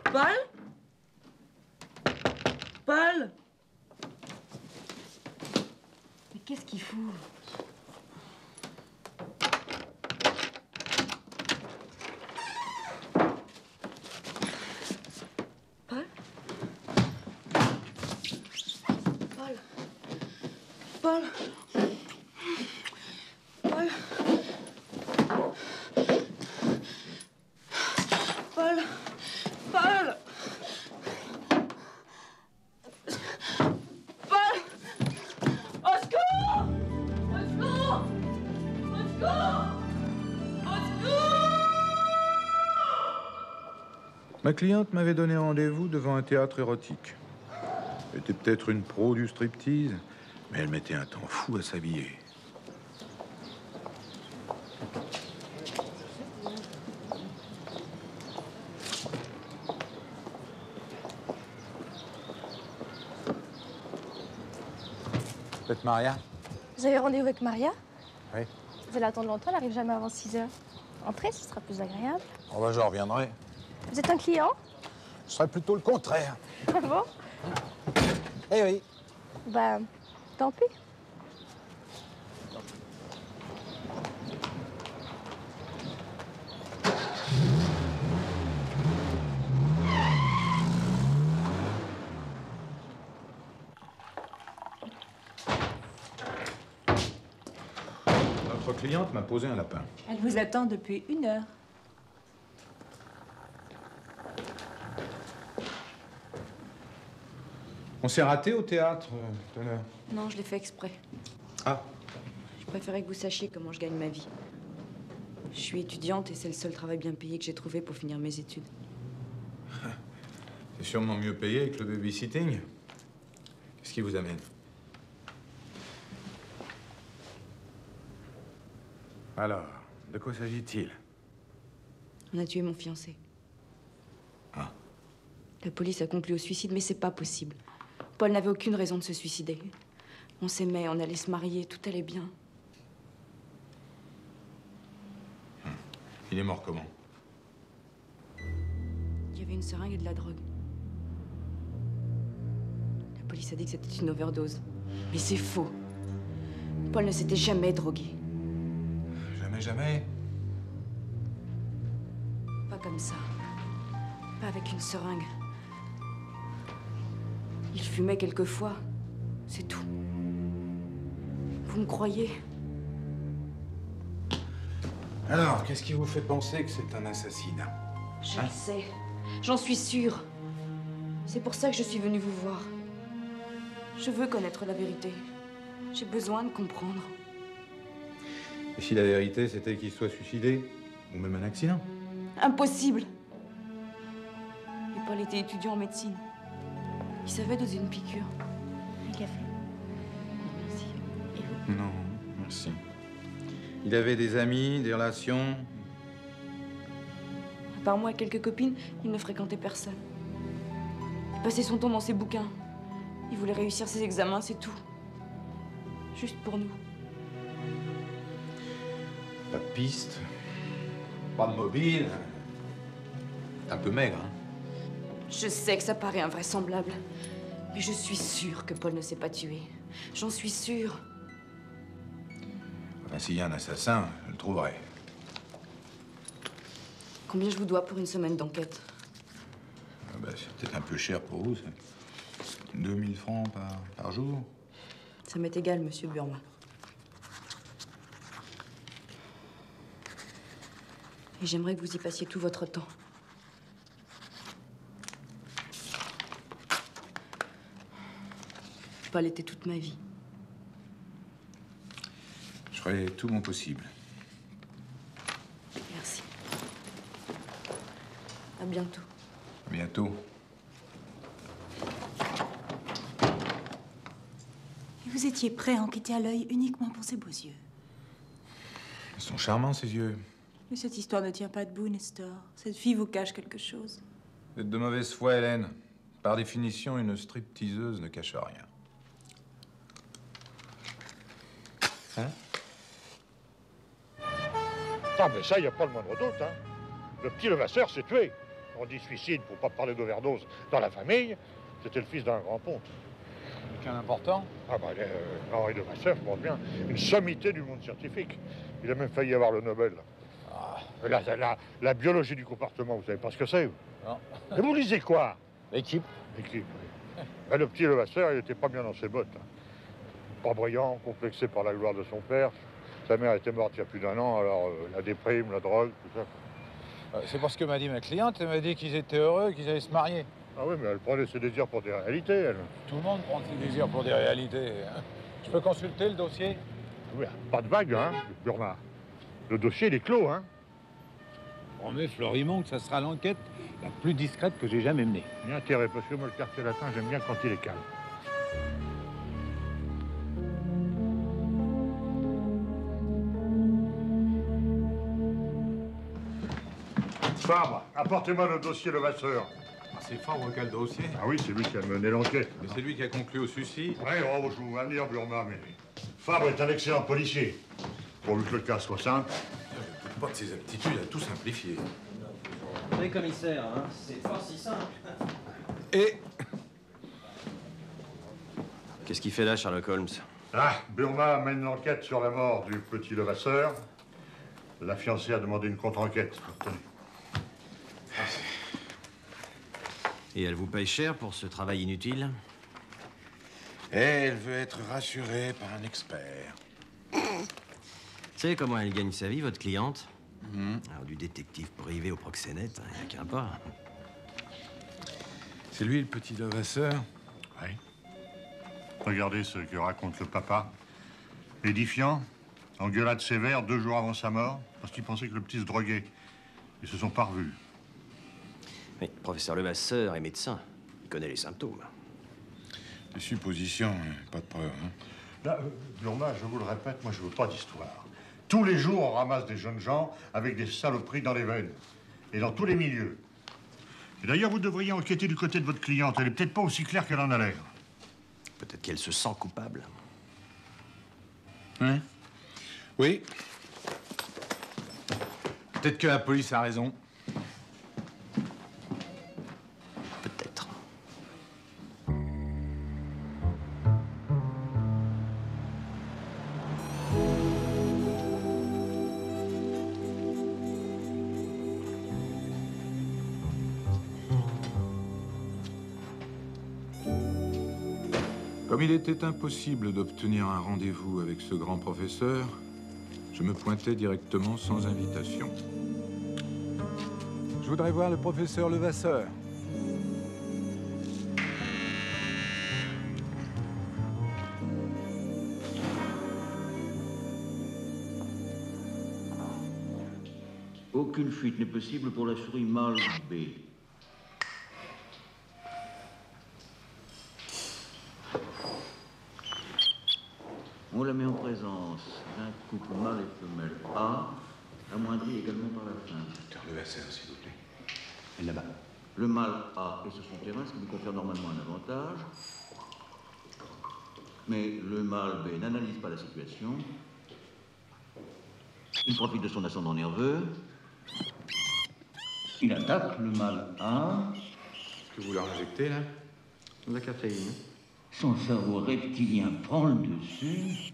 Paul? Paul? Mais qu'est-ce qu'il fout? Paul? Paul? Paul? Paul? Paul? Paul? Paul? Au secours! Au secours! Au secours! Au secours! Ma cliente m'avait donné rendez-vous devant un théâtre érotique. Elle était peut-être une pro du striptease, mais elle mettait un temps fou à s'habiller. Peut-être Maria? Vous avez rendez-vous avec Maria? Oui. Vous allez attendre longtemps, elle n'arrive jamais avant 6 heures. Entrez, ce sera plus agréable. Oh bah, j'en reviendrai. Vous êtes un client? Ce serait plutôt le contraire. Ah bon? Eh oui. Bah, tant pis. Notre cliente m'a posé un lapin. Elle vous attend depuis 1 heure. On s'est raté au théâtre tout à l'heure. Non, je l'ai fait exprès. Ah. Je préférais que vous sachiez comment je gagne ma vie. Je suis étudiante et c'est le seul travail bien payé que j'ai trouvé pour finir mes études. C'est sûrement mieux payé que le babysitting. Qu'est-ce qui vous amène? Alors, de quoi s'agit-il? On a tué mon fiancé. Ah. La police a conclu au suicide, mais c'est pas possible. Paul n'avait aucune raison de se suicider. On s'aimait, on allait se marier, tout allait bien. Il est mort comment? Il y avait une seringue et de la drogue. La police a dit que c'était une overdose. Mais c'est faux. Paul ne s'était jamais drogué. Jamais, jamais. Pas comme ça. Pas avec une seringue. Il fumait quelquefois. C'est tout. Vous me croyez? Alors, qu'est-ce qui vous fait penser que c'est un assassinat? Je le sais. J'en suis sûre. C'est pour ça que je suis venue vous voir. Je veux connaître la vérité. J'ai besoin de comprendre. Et si la vérité, c'était qu'il soit suicidé? Ou même un accident? Impossible. Et Paul était étudiant en médecine. Il savait doser une piqûre. Un café? Merci. Et vous? Non, merci. Il avait des amis, des relations? À part moi et quelques copines, il ne fréquentait personne. Il passait son temps dans ses bouquins. Il voulait réussir ses examens, c'est tout. Juste pour nous. Pas de piste, pas de mobile. Un peu maigre, hein? Je sais que ça paraît invraisemblable. Mais je suis sûre que Paul ne s'est pas tué. J'en suis sûre. Enfin, s'il y a un assassin, je le trouverai. Combien je vous dois pour une semaine d'enquête? Ah bah, c'est peut-être un peu cher pour vous, ça. 2000 francs par jour? Ça m'est égal, monsieur Burma. Et j'aimerais que vous y passiez tout votre temps. Paul était toute ma vie. Je ferai tout mon possible. Merci. À bientôt. À bientôt. Et vous étiez prêt à en quitter à l'œil uniquement pour ses beaux yeux. Ils sont charmants, ces yeux. Mais cette histoire ne tient pas debout, Nestor. Cette fille vous cache quelque chose. Vous êtes de mauvaise foi, Hélène. Par définition, une stripteaseuse ne cache rien. Hein? Ah, mais ça, il n'y a pas le moindre doute, hein. Le petit levasseur s'est tué. on dit suicide pour pas parler d'overdose dans la famille, c'était le fils d'un grand ponte. Quelqu'un d'important? Ah bah, Henri Levasseur, je pense bien, une sommité du monde scientifique. Il a même failli avoir le Nobel. La biologie du comportement, vous savez pas ce que c'est? Non. Et vous lisez quoi? L'équipe. L'équipe, oui. Ben, le petit Levasseur, il était pas bien dans ses bottes. Pas brillant, complexé par la gloire de son père. Sa mère était morte il y a plus d'1 an, alors la déprime, la drogue, tout ça. C'est parce que m'a dit ma cliente, elle m'a dit qu'ils étaient heureux, qu'ils allaient se marier. Ah oui, mais elle prenait ses désirs pour des réalités, elle. Tout le monde prend ses désirs pour des réalités. Hein. Je peux consulter le dossier? Oui, pas de vague, hein, Burma. Le dossier, il est clos, hein. Promets, Florimond, que ça sera l'enquête la plus discrète que j'ai jamais menée. Ni intérêt, parce que moi, le quartier latin, j'aime bien quand il est calme. Fabre, apportez-moi le dossier Levasseur. Ah, c'est Fabre qui a le dossier? Ah oui, c'est lui qui a mené l'enquête. Mais c'est lui qui a conclu au suicide. Oui, oh, je vous vois venir, Burma, mais... Fabre est un excellent policier. Pourvu que le cas soit simple. Je ne doute pas de ses aptitudes à tout simplifier. Oui, commissaire, hein, c'est fort si simple. Et Qu'est-ce qu'il fait là, Sherlock Holmes? Ah, Burma mène l'enquête sur la mort du petit Levasseur. La fiancée a demandé une contre-enquête. Tenez. Et elle vous paye cher pour ce travail inutile? elle veut être rassurée par un expert. Vous savez comment elle gagne sa vie, votre cliente? Alors, du détective privé au proxénète, il n'y a qu'un pas. C'est lui, le petit Levasseur? Oui. Regardez ce que raconte le papa. Édifiant, engueulade sévère 2 jours avant sa mort, parce qu'il pensait que le petit se droguait. Ils se sont pas revus. Mais le professeur Levasseur est médecin. Il connaît les symptômes. Des suppositions, pas de preuves. Hein. Là, Burma, je vous le répète, moi je veux pas d'histoire. Tous les jours, on ramasse des jeunes gens avec des saloperies dans les veines. Et dans tous les milieux. Et d'ailleurs, vous devriez enquêter du côté de votre cliente. Elle est peut-être pas aussi claire qu'elle en a l'air. Peut-être qu'elle se sent coupable. Hein? Oui. Peut-être que la police a raison. Peut-être. Comme il était impossible d'obtenir un rendez-vous avec ce grand professeur, je me pointais directement sans invitation. Je voudrais voir le professeur Levasseur. Aucune fuite n'est possible pour la souris mâle B. On la met en présence d'un couple mâle et femelle A, amoindri également par la femme. Docteur Levasseur, s'il vous plaît. Et là-bas. Le mâle A est sur son terrain, ce qui lui confère normalement un avantage. Mais le mâle B n'analyse pas la situation. Il profite de son ascendant nerveux. Il attaque le mâle A. Est-ce que vous leur injectez, là? De la caféine. Son cerveau reptilien prend le dessus.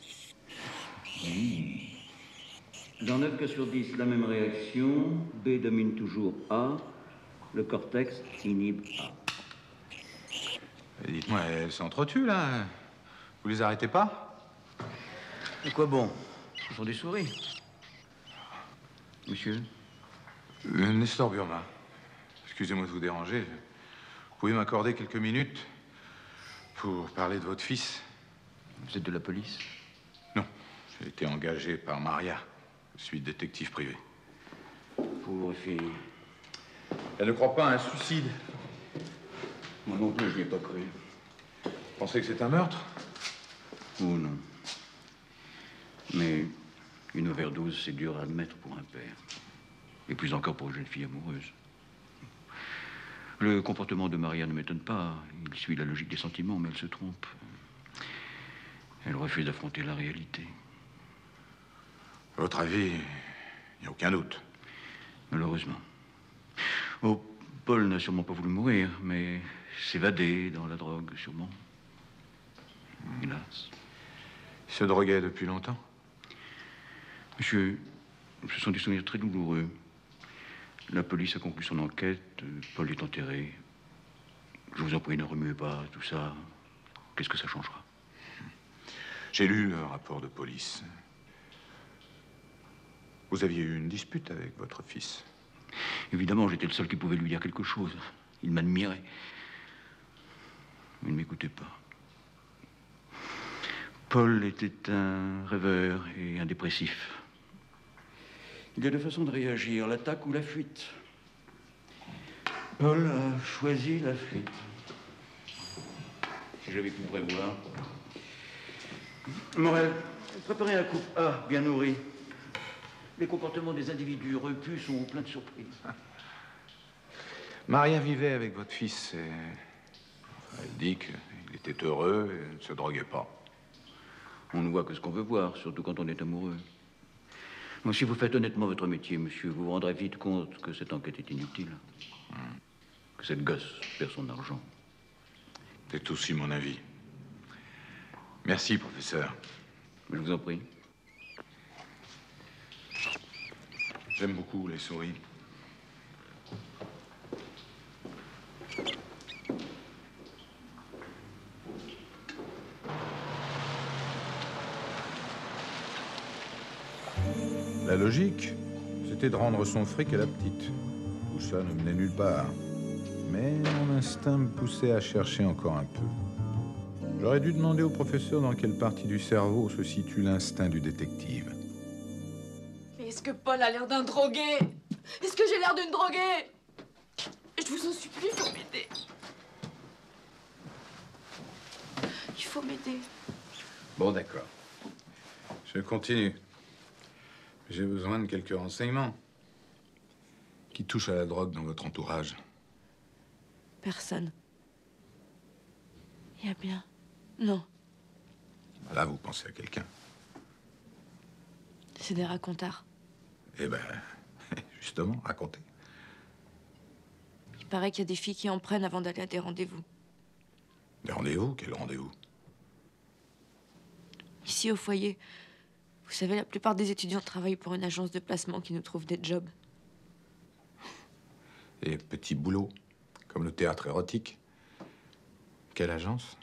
Oui. Dans 9 cas sur 10, la même réaction. B domine toujours A. Le cortex inhibe A. Dites-moi, elles s'entretuent, là? Vous les arrêtez pas? À quoi bon? Ce sont des souris. Monsieur? Nestor Burma, excusez-moi de vous déranger. Vous pouvez m'accorder quelques minutes pour parler de votre fils? Vous êtes de la police? Non, j'ai été engagé par Maria. Je suis détective privé. Pauvre fille. Elle ne croit pas à un suicide. Moi non plus, je n'y ai pas cru. Vous pensez que c'est un meurtre? Oh non. Mais une overdose, c'est dur à admettre pour un père. Et plus encore pour une jeune fille amoureuse. Le comportement de Maria ne m'étonne pas. Il suit la logique des sentiments, mais elle se trompe. Elle refuse d'affronter la réalité. À votre avis, il n'y a aucun doute. Malheureusement. Oh, Paul n'a sûrement pas voulu mourir, mais s'évader dans la drogue, sûrement. Hélas. Il se droguait depuis longtemps? Monsieur, ce sont des souvenirs très douloureux. La police a conclu son enquête. Paul est enterré. Je vous en prie, ne remuez pas tout ça. Qu'est-ce que ça changera? J'ai lu un rapport de police. Vous aviez eu une dispute avec votre fils? Évidemment, j'étais le seul qui pouvait lui dire quelque chose. Il m'admirait. Il ne m'écoutait pas. Paul était un rêveur et un dépressif. Il y a deux façons de réagir, l'attaque ou la fuite. Paul a choisi la fuite. Si j'avais pu prévoir. Morel, préparez un couple A bien nourri. Les comportements des individus repus sont pleins de surprises. Maria vivait avec votre fils et elle dit qu'il était heureux et ne se droguait pas. On ne voit que ce qu'on veut voir, surtout quand on est amoureux. Moi, si vous faites honnêtement votre métier, monsieur, vous vous rendrez vite compte que cette enquête est inutile. Que cette gosse perd son argent. C'est aussi mon avis. Merci, professeur. Je vous en prie. J'aime beaucoup les souris. La logique, c'était de rendre son fric à la petite. Tout ça ne menait nulle part. Mais mon instinct me poussait à chercher encore un peu. J'aurais dû demander au professeur dans quelle partie du cerveau se situe l'instinct du détective. Mais est-ce que Paul a l'air d'un drogué? Est-ce que j'ai l'air d'une droguée? Je vous en supplie, il faut m'aider. Il faut m'aider. Bon, d'accord. Je continue. J'ai besoin de quelques renseignements. Qui touche à la drogue dans votre entourage? Personne. Il y a bien... Non. Là, vous pensez à quelqu'un. C'est des racontards. Eh ben, justement, racontez. Il paraît qu'il y a des filles qui en prennent avant d'aller à des rendez-vous. Des rendez-vous? Quel rendez-vous? Ici, au foyer, vous savez, la plupart des étudiants travaillent pour une agence de placement qui nous trouve des jobs. Et petits boulots, comme le théâtre érotique. Quelle agence?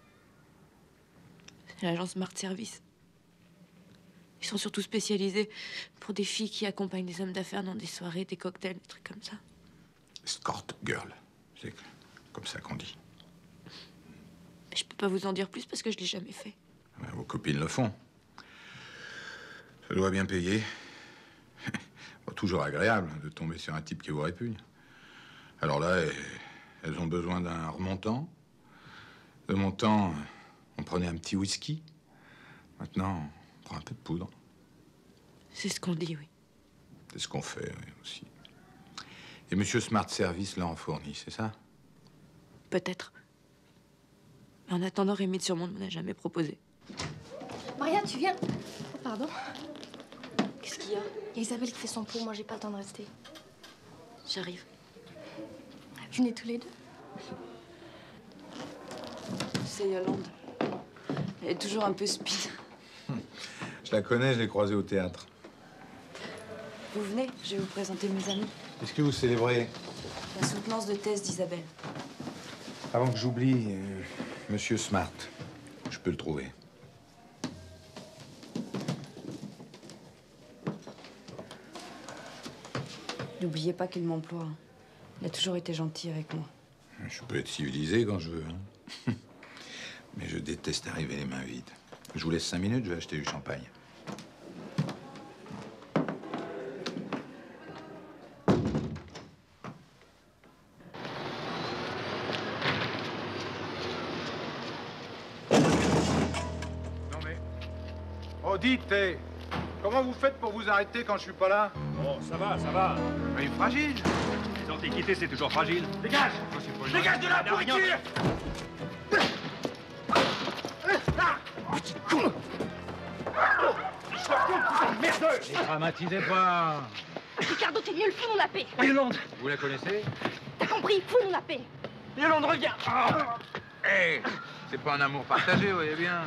C'est l'agence Smart Service. Ils sont surtout spécialisés pour des filles qui accompagnent des hommes d'affaires dans des soirées, des cocktails, des trucs comme ça. Escort girl, c'est comme ça qu'on dit. Mais je peux pas vous en dire plus parce que je l'ai jamais fait. Ben, vos copines le font. Ça doit bien payer. Bon, toujours agréable de tomber sur un type qui vous répugne. Alors là, elles ont besoin d'un remontant. De mon temps, on prenait un petit whisky. Maintenant, on prend un peu de poudre. C'est ce qu'on dit, oui. C'est ce qu'on fait, oui, aussi. Et Monsieur Smart Service l'a en fournit, c'est ça? Peut-être. Mais en attendant, Rémi de Surmonde ne m'en a jamais proposé. Maria, tu viens? Oh, pardon. Qu'est-ce qu'il y a? Il y a Isabelle qui fait son pot, moi j'ai pas le temps de rester. J'arrive. Venez tous les deux. C'est Yolande. Elle est toujours un peu speed. Je la connais, je l'ai croisée au théâtre. Vous venez, je vais vous présenter mes amis. Est-ce que vous célébrez? La soutenance de thèse d'Isabelle. Avant que j'oublie, Monsieur Smart, je peux le trouver. N'oubliez pas qu'il m'emploie. Il a toujours été gentil avec moi. Je peux être civilisé quand je veux, hein. Mais je déteste arriver les mains vides. Je vous laisse 5 minutes, je vais acheter du champagne. Non mais... Oh, dites, comment vous faites pour vous arrêter quand je suis pas là? Oh, ça va, ça va. Mais fragile. Les antiquités, c'est toujours fragile. Dégage! Dégage de la pourriture! Petit con! Ne dramatisez pas. Ricardo, t'es mieux le fond, mon AP. Yolande! Vous la connaissez? T'as compris? Fous-nous la paix. Yolande, reviens. Hé, c'est pas un amour partagé, vous voyez bien.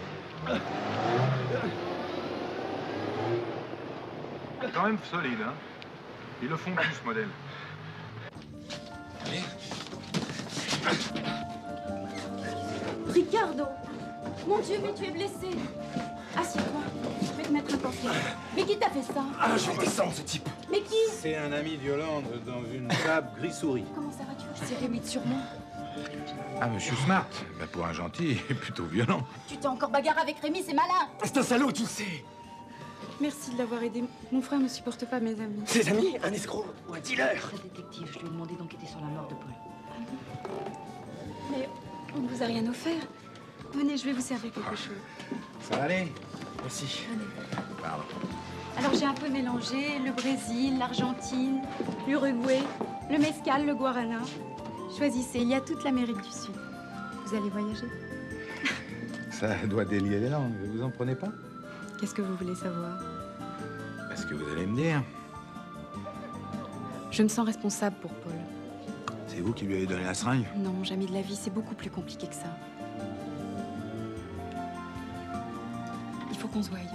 Quand même solide, hein. Ils le font plus, ce modèle. Allez. Ricardo! Mon Dieu, mais tu es blessé. Assieds-toi. Je vais te mettre un pansement. Mais qui t'a fait ça? Ah, je vais descendre, ce type. Mais qui? C'est un ami de Yolande dans une table gris-souris. Comment ça va, tu veux que je tire Rémi sur moi? Ah, monsieur Smart. Bah, pour un gentil, il est plutôt violent. Tu t'es encore bagarré avec Rémi, c'est malin. C'est un salaud, tu le sais. Merci de l'avoir aidé. Mon frère ne supporte pas mes amis. Ses amis, un escroc ou un dealer. Le détective, je lui ai demandé d'enquêter sur la mort de Paul. Mais on ne vous a rien offert. Venez, je vais vous servir quelque chose. Ça va aller? Merci. Pardon. Alors j'ai un peu mélangé le Brésil, l'Argentine, l'Uruguay, le mezcal, le guarana. Choisissez, il y a toute l'Amérique du Sud. Vous allez voyager? Ça doit délier les langues. Vous en prenez pas? Qu'est-ce que vous voulez savoir? Parce que vous allez me dire. Je me sens responsable pour Paul. C'est vous qui lui avez donné la seringue? Non, jamais de la vie, c'est beaucoup plus compliqué que ça. Il faut qu'on se voit ailleurs.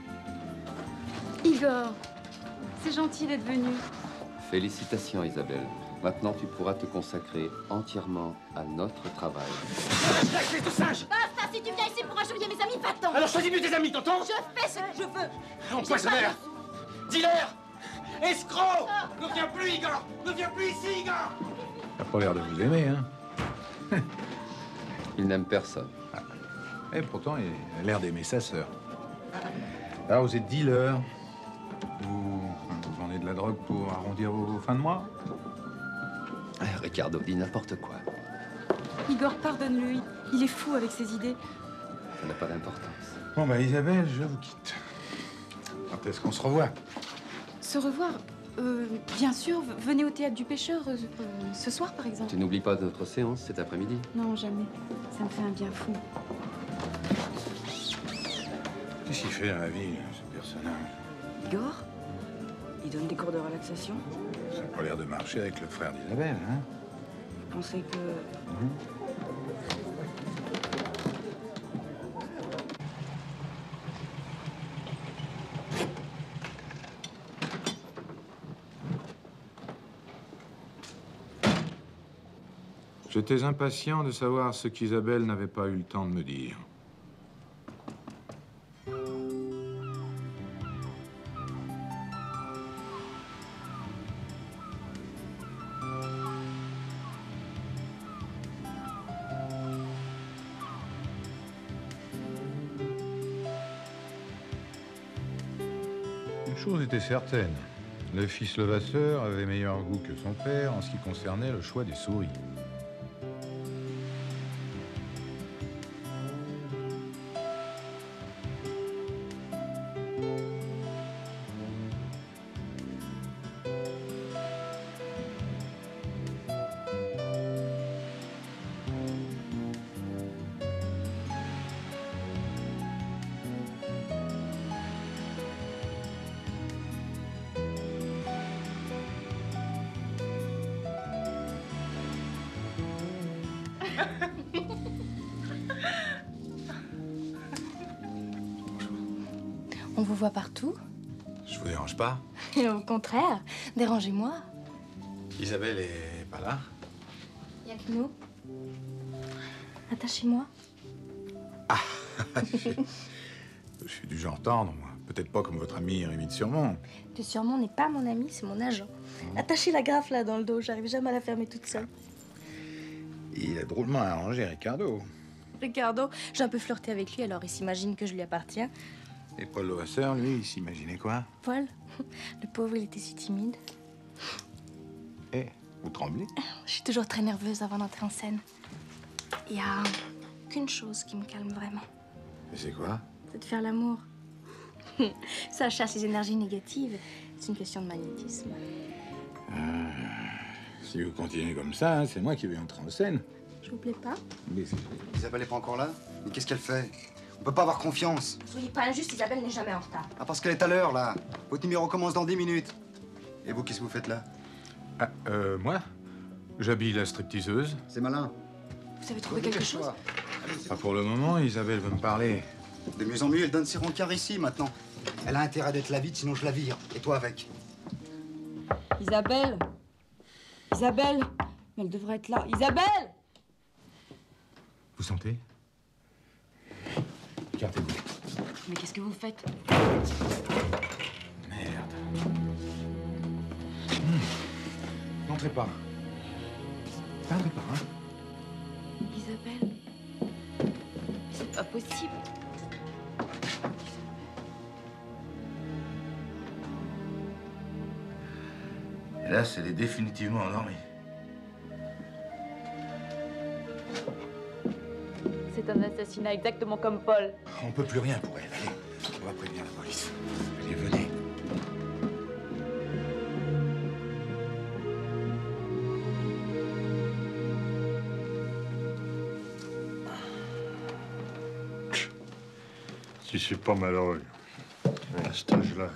Igor, c'est gentil d'être venu. Félicitations, Isabelle. Maintenant, tu pourras te consacrer entièrement à notre travail. Lâchez tout sage. Basta, si tu viens ici pour achever mes amis, va-t'en. Alors choisis mieux tes amis, t'entends? Je fais ce que je veux. Empoisonneur. Dealer. Escroc. Ne viens plus, Igor. Ne viens plus ici, Igor. Ça a pas l'air de vous aimer, hein? Il n'aime personne. Et pourtant, il a l'air d'aimer sa sœur. Alors, vous êtes dealer. Vous vendez de la drogue pour arrondir vos fins de mois? Ricardo dit n'importe quoi. Igor, pardonne-lui. Il est fou avec ses idées. Ça n'a pas d'importance. Bon, bah, Isabelle, je vous quitte. Quand est-ce qu'on se revoit? Se revoir? Bien sûr, venez au théâtre du pêcheur ce soir, par exemple. Tu n'oublies pas notre séance cet après-midi? Non, jamais. Ça me fait un bien fou. Qu'est-ce qu'il fait dans la vie, ce personnage? Igor? Il donne des cours de relaxation? Ça n'a pas l'air de marcher avec le frère d'Isabelle, hein? Vous pensez que... J'étais impatient de savoir ce qu'Isabelle n'avait pas eu le temps de me dire. Une chose était certaine. Le fils Levasseur avait meilleur goût que son père en ce qui concernait le choix des souris. On vous voit partout. Je vous dérange pas? Et au contraire, dérangez-moi. Isabelle est pas là? Y'a que nous. Attachez-moi. Je suis du genre tendre, moi. Peut-être pas comme votre ami Rémi de Surmont. De Surmont n'est pas mon ami, c'est mon agent. Attachez la graffe là dans le dos, j'arrive jamais à la fermer toute seule. Il a drôlement arrangé Ricardo. Ricardo, j'ai un peu flirté avec lui, alors il s'imagine que je lui appartiens. Et Paul Levasseur, lui, il s'imaginait quoi? Paul, le pauvre, il était si timide. Eh, vous tremblez? Je suis toujours très nerveuse avant d'entrer en scène. Il y a qu'une chose qui me calme vraiment. Et c'est quoi? C'est de faire l'amour. Ça chasse les énergies négatives. C'est une question de magnétisme. Si vous continuez comme ça, hein, c'est moi qui vais entrer en scène. Je vous plais pas? Mais c'est... Isabelle est pas encore là? Mais qu'est-ce qu'elle fait? On peut pas avoir confiance. Soyez pas injuste, Isabelle n'est jamais en retard. Ah, parce qu'elle est à l'heure, là. Votre numéro commence dans 10 minutes. Et vous, qu'est-ce que vous faites là? Ah, moi? J'habille la stripteaseuse. C'est malin. Vous avez trouvé quelque chose? Pas pour le moment, Isabelle veut me parler. De mieux en mieux, elle donne ses rencarts ici, maintenant. Elle a intérêt d'être la vide, sinon je la vire. Et toi avec. Isabelle! Isabelle! Mais elle devrait être là. Isabelle! Vous sentez? Écartez-vous. Mais qu'est-ce que vous faites? Merde. N'entrez pas. N'entrez pas, hein? Isabelle? C'est pas possible. Et là, elle est définitivement endormie. C'est un assassinat exactement comme Paul. On peut plus rien pour elle. Allez, on va prévenir la police. Allez, venez. Si c'est pas malheureux, à cet âge-là.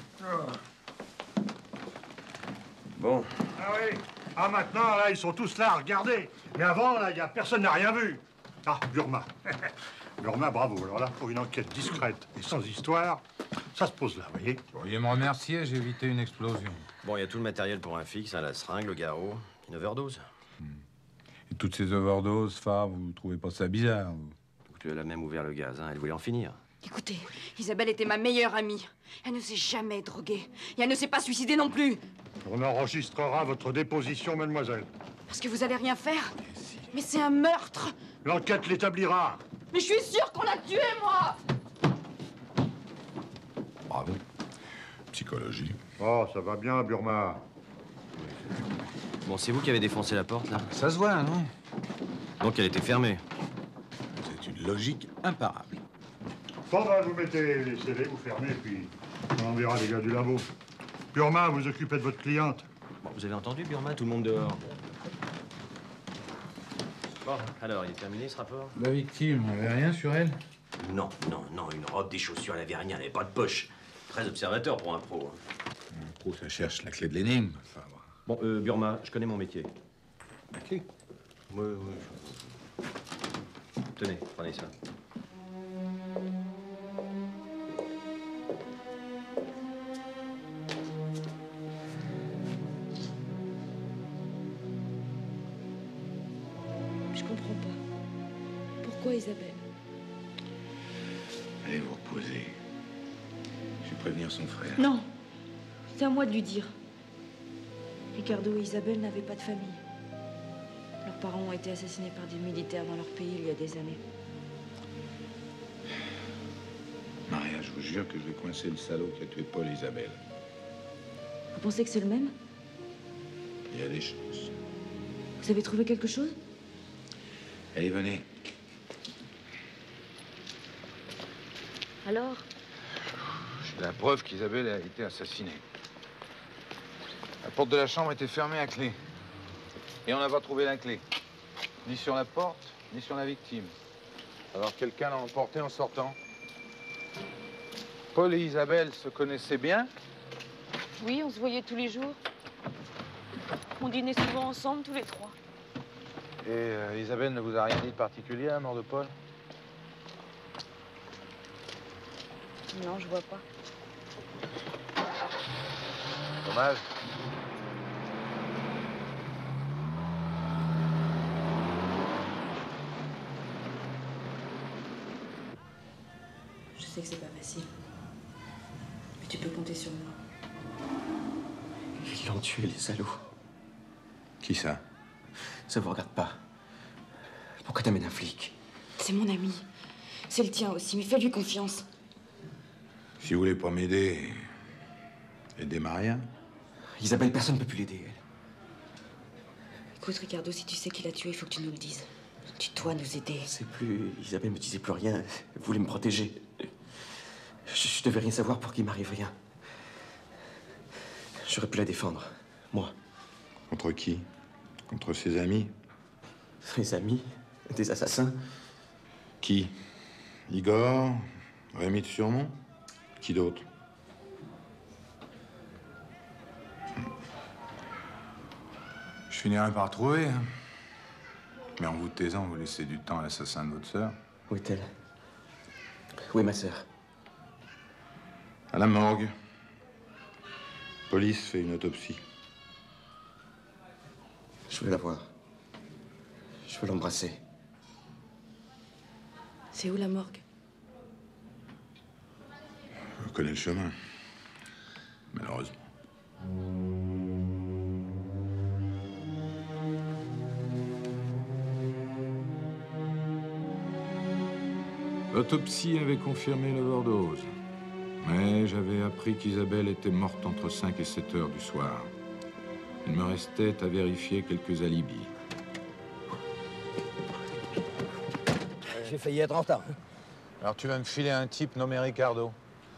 Bon. Ah oui. Ah, maintenant, là, ils sont tous là à regarder. Mais avant, là, personne n'a rien vu. Ah, Burma. Burma, bravo. Alors là, pour une enquête discrète et sans histoire, ça se pose là, vous voyez. Vous pourriez me remercier, j'ai évité une explosion. Bon, il y a tout le matériel pour un fixe, hein, la seringue, le garrot, une overdose. Et toutes ces overdoses, Fab, vous trouvez pas ça bizarre, vous? Elle a même ouvert le gaz, hein, elle voulait en finir. Écoutez, Isabelle était ma meilleure amie. Elle ne s'est jamais droguée. Et elle ne s'est pas suicidée non plus. On enregistrera votre déposition, mademoiselle. Parce que vous allez rien faire. Mais c'est un meurtre. L'enquête l'établira. Mais je suis sûre qu'on l'a tué, moi. Bravo. Psychologie. Oh, ça va bien, Burma. Bon, c'est vous qui avez défoncé la porte, là? Ça se voit, non? Donc elle était fermée. C'est une logique imparable. Bon, ben, vous mettez les scellés, vous fermez, puis on enverra les gars du labo. Burma, vous occupez de votre cliente. Bon, vous avez entendu, Burma, tout le monde dehors. Bon, alors, il est terminé, ce rapport? La victime, on avait rien sur elle? Non, non, non, une robe, des chaussures, elle avait rien, elle n'avait pas de poche. Très observateur pour un pro. Un pro, ça cherche la clé de l'énigme. Enfin, bon, Burma, je connais mon métier. la clé? Oui, oui. Tenez, prenez ça. Je comprends pas. Pourquoi Isabelle? Allez vous reposer. Je vais prévenir son frère. Non. C'est à moi de lui dire. Ricardo et Isabelle n'avaient pas de famille. Leurs parents ont été assassinés par des militaires dans leur pays il y a des années. Maria, je vous jure que je vais coincer le salaud qui a tué Paul et Isabelle. Vous pensez que c'est le même? Il y a des chances. Vous avez trouvé quelque chose? Allez, venez. Alors? J'ai la preuve qu'Isabelle a été assassinée. La porte de la chambre était fermée à clé. Et on n'a pas trouvé la clé. Ni sur la porte, ni sur la victime. Alors quelqu'un l'a emportée en sortant. Paul et Isabelle se connaissaient bien? Oui, on se voyait tous les jours. On dînait souvent ensemble, tous les trois. Et Isabelle ne vous a rien dit de particulier à la mort de Paul? Non, je vois pas. Dommage. Je sais que c'est pas facile. Mais tu peux compter sur moi. Ils l'ont tué, les salauds. Qui ça? Ça vous regarde pas. Pourquoi t'amènes un flic? C'est mon ami. C'est le tien aussi, mais fais-lui confiance. Si vous voulez pas m'aider, aidez Maria. Isabelle, personne ne peut plus l'aider, elle. Écoute, Ricardo, si tu sais qui l'a tué, il faut que tu nous le dises. Tu dois nous aider. C'est plus... Isabelle me disait plus rien. Elle voulait me protéger. Je devais rien savoir pour qu'il m'arrive rien. J'aurais pu la défendre. Moi. Contre qui? Contre ses amis? Ses amis? Des assassins? Qui? Igor? Rémi de Surmont? Qui d'autre? Je Je finirai par trouver. Hein. Mais en vous taisant, vous laissez du temps à l'assassin de votre sœur. Où est-elle? Où est ma sœur? À la morgue. Police fait une autopsie. Je veux la voir. Je veux l'embrasser. C'est où la morgue? Je connais le chemin. Malheureusement. L'autopsie avait confirmé l'overdose. Mais j'avais appris qu'Isabelle était morte entre 5 et 7 heures du soir. Il me restait à vérifier quelques alibis. J'ai failli être en retard. Alors tu vas me filer un type nommé Ricardo.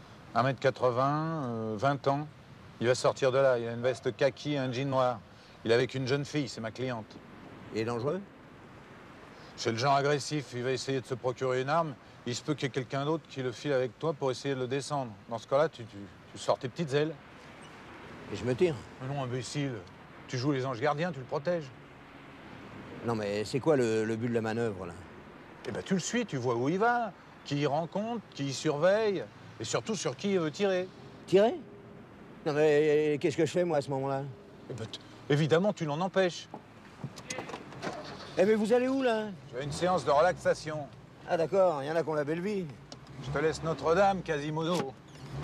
1m80, 20 ans. Il va sortir de là. Il a une veste kaki et un jean noir. Il est avec une jeune fille, c'est ma cliente. Il est dangereux? C'est le genre agressif. Il va essayer de se procurer une arme. Il se peut qu'il y ait quelqu'un d'autre qui le file avec toi pour essayer de le descendre. Dans ce cas-là, tu sors tes petites ailes. Et je me tire? Mais non, imbécile. Tu joues les anges gardiens, tu le protèges. Non, mais c'est quoi le but de la manœuvre, là? Eh ben, tu le suis, tu vois où il va, qui il rencontre, qui il surveille, et surtout sur qui il veut tirer. Tirer? Non, mais qu'est-ce que je fais, moi, à ce moment-là? Eh ben, évidemment, tu l'en empêches. Eh, mais vous allez où, là? Je fais une séance de relaxation. Ah, d'accord, il y en a qui ont la belle vie. Je te laisse Notre-Dame, Quasimodo.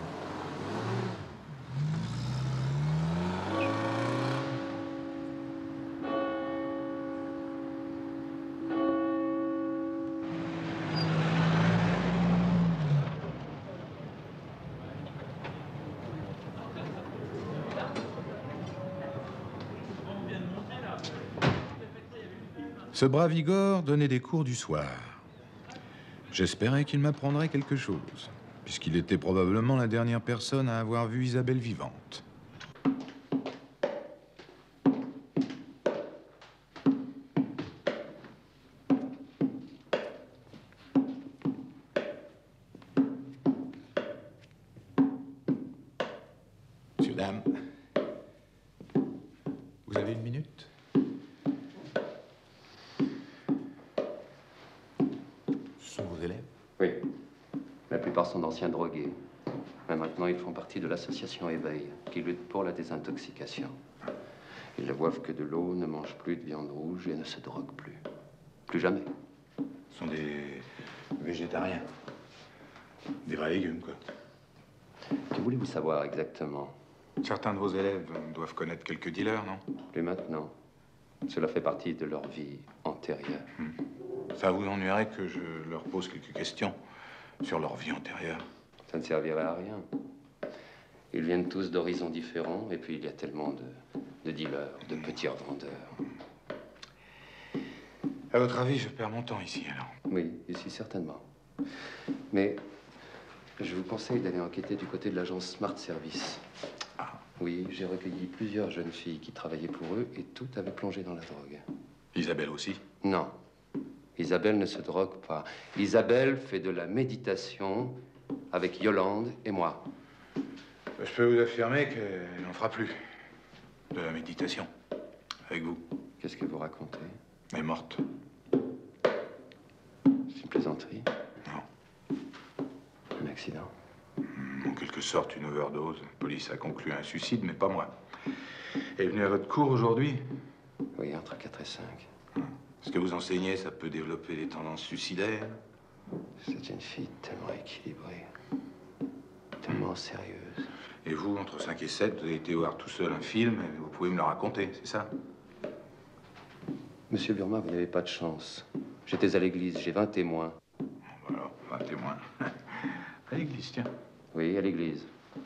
Ce brave Igor donnait des cours du soir. J'espérais qu'il m'apprendrait quelque chose, puisqu'il était probablement la dernière personne à avoir vu Isabelle vivante. Monsieur, dame, vous avez une minute? Ce sont vos élèves? Oui. La plupart sont d'anciens drogués. Mais maintenant, ils font partie de l'association Éveil, qui lutte pour la désintoxication. Ils ne boivent que de l'eau, ne mangent plus de viande rouge et ne se droguent plus. Plus jamais. Ce sont des végétariens. Des vrais légumes, quoi. Que voulez-vous savoir exactement? Certains de vos élèves doivent connaître quelques dealers, non? Plus maintenant. Cela fait partie de leur vie antérieure. Ça vous ennuierait que je leur pose quelques questions sur leur vie antérieure? Ça ne servirait à rien. Ils viennent tous d'horizons différents, et puis il y a tellement de dealers, de petits revendeurs. À votre avis, je perds mon temps ici, alors? Oui, ici, certainement. Mais je vous conseille d'aller enquêter du côté de l'agence Smart Service. Oui, j'ai recueilli plusieurs jeunes filles qui travaillaient pour eux, et toutes avaient plongé dans la drogue. Isabelle aussi? Non. Isabelle ne se drogue pas. Isabelle fait de la méditation avec Yolande et moi. Je peux vous affirmer qu'elle n'en fera plus. De la méditation. Avec vous. Qu'est-ce que vous racontez? Elle est morte. C'est une plaisanterie? Non. Un accident? En quelque sorte, une overdose. La police a conclu un suicide, mais pas moi. Elle est venue à votre cours aujourd'hui? Oui, entre 4 et 5. Ce que vous enseignez, ça peut développer des tendances suicidaires? C'est une fille tellement équilibrée, tellement sérieuse. Et vous, entre 5 et 7, vous avez été voir tout seul un film, et vous pouvez me le raconter, c'est ça? Monsieur Burma, vous n'avez pas de chance. J'étais à l'église, j'ai 20 témoins. Bon, alors, 20 témoins. À l'église, tiens. Oui, à l'église.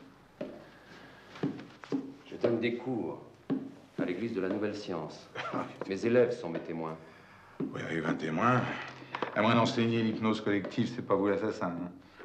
Je donne des cours à l'église de la Nouvelle Science. Mes élèves sont mes témoins. Oui, avec 20 témoins. À moins d'enseigner l'hypnose collective, c'est pas vous l'assassin. Hein?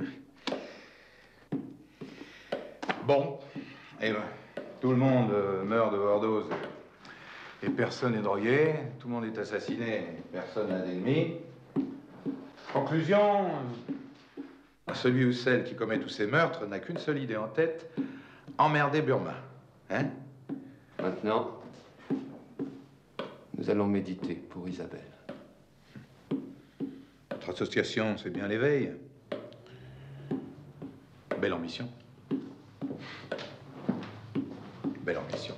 Bon, eh ben, tout le monde meurt d'overdose. Et personne n'est drogué, tout le monde est assassiné, personne n'a d'ennemis. Conclusion, celui ou celle qui commet tous ces meurtres n'a qu'une seule idée en tête, emmerder Burma. Hein? Maintenant, Nous allons méditer pour Isabelle. Notre association, c'est bien l'éveil. Belle ambition. Belle ambition.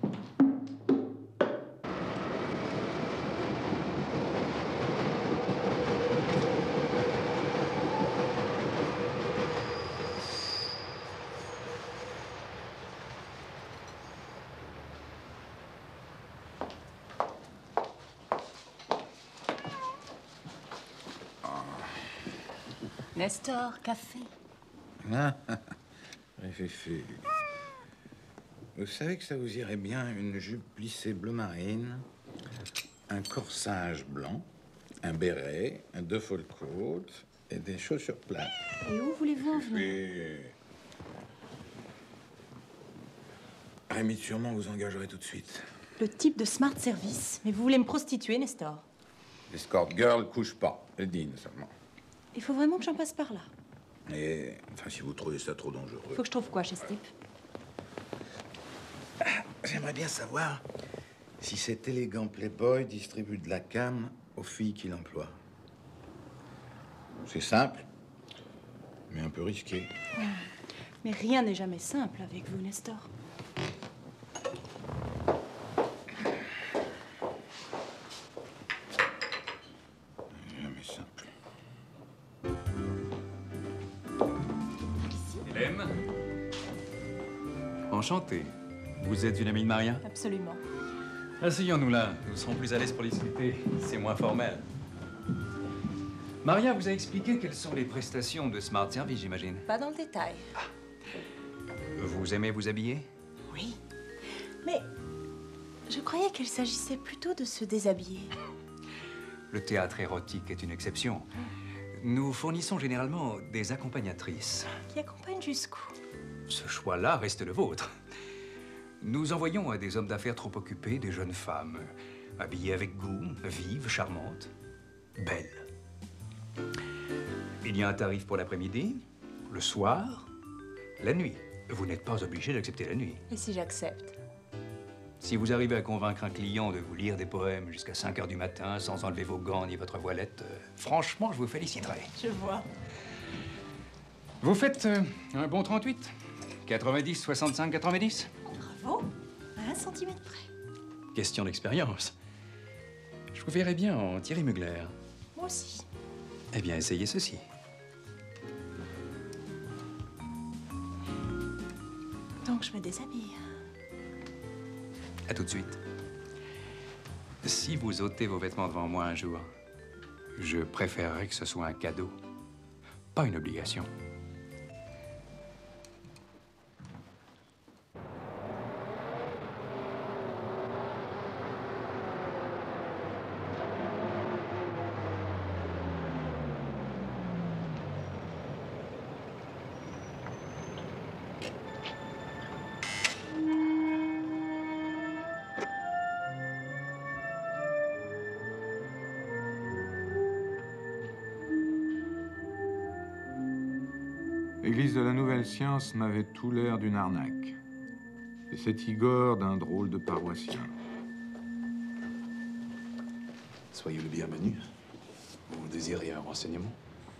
Nestor, café. Ah, Réféfé. Vous savez que ça vous irait bien une jupe plissée bleu marine, un corsage blanc, un béret, un duffel coat et des chaussures plates. Et où voulez-vous en venir? Rémi, sûrement vous engagerez tout de suite. Le type de smart service. Mais vous voulez me prostituer, Nestor? L'escort girl couche pas, elle dîne seulement. Il faut vraiment que j'en passe par là. Et, enfin, si vous trouvez ça trop dangereux... Faut que je trouve quoi chez ce type? J'aimerais bien savoir si cet élégant playboy distribue de la cam aux filles qu'il emploie. C'est simple, mais un peu risqué. Mais rien n'est jamais simple avec vous, Nestor. Jamais simple. Hélène. Enchanté. Vous êtes une amie de Maria? Absolument. Asseyons-nous là. Nous serons plus à l'aise pour discuter. C'est moins formel. Maria vous a expliqué quelles sont les prestations de Smart Service, j'imagine. Pas dans le détail. Vous aimez vous habiller? Oui. Mais je croyais qu'il s'agissait plutôt de se déshabiller. Le théâtre érotique est une exception. Nous fournissons généralement des accompagnatrices. Qui accompagne jusqu'où? Ce choix-là reste le vôtre. Nous envoyons à des hommes d'affaires trop occupés des jeunes femmes, habillées avec goût, vives, charmantes, belles. Il y a un tarif pour l'après-midi, le soir, la nuit. Vous n'êtes pas obligé d'accepter la nuit. Et si j'accepte? Si vous arrivez à convaincre un client de vous lire des poèmes jusqu'à 5 h du matin sans enlever vos gants ni votre voilette, franchement, je vous féliciterai. Je vois. Vous faites un bon 38? 90, 65, 90? Bravo. À 1 centimètre près. Question d'expérience. Je vous verrais bien en Thierry Mugler. Moi aussi. Eh bien, essayez ceci. Donc je me déshabille. À tout de suite. Si vous ôtez vos vêtements devant moi un jour, je préférerais que ce soit un cadeau, pas une obligation. L'église de la Nouvelle Science m'avait tout l'air d'une arnaque. Et cet Igor d'un drôle de paroissien. Soyez le bienvenu. Vous désirez un renseignement?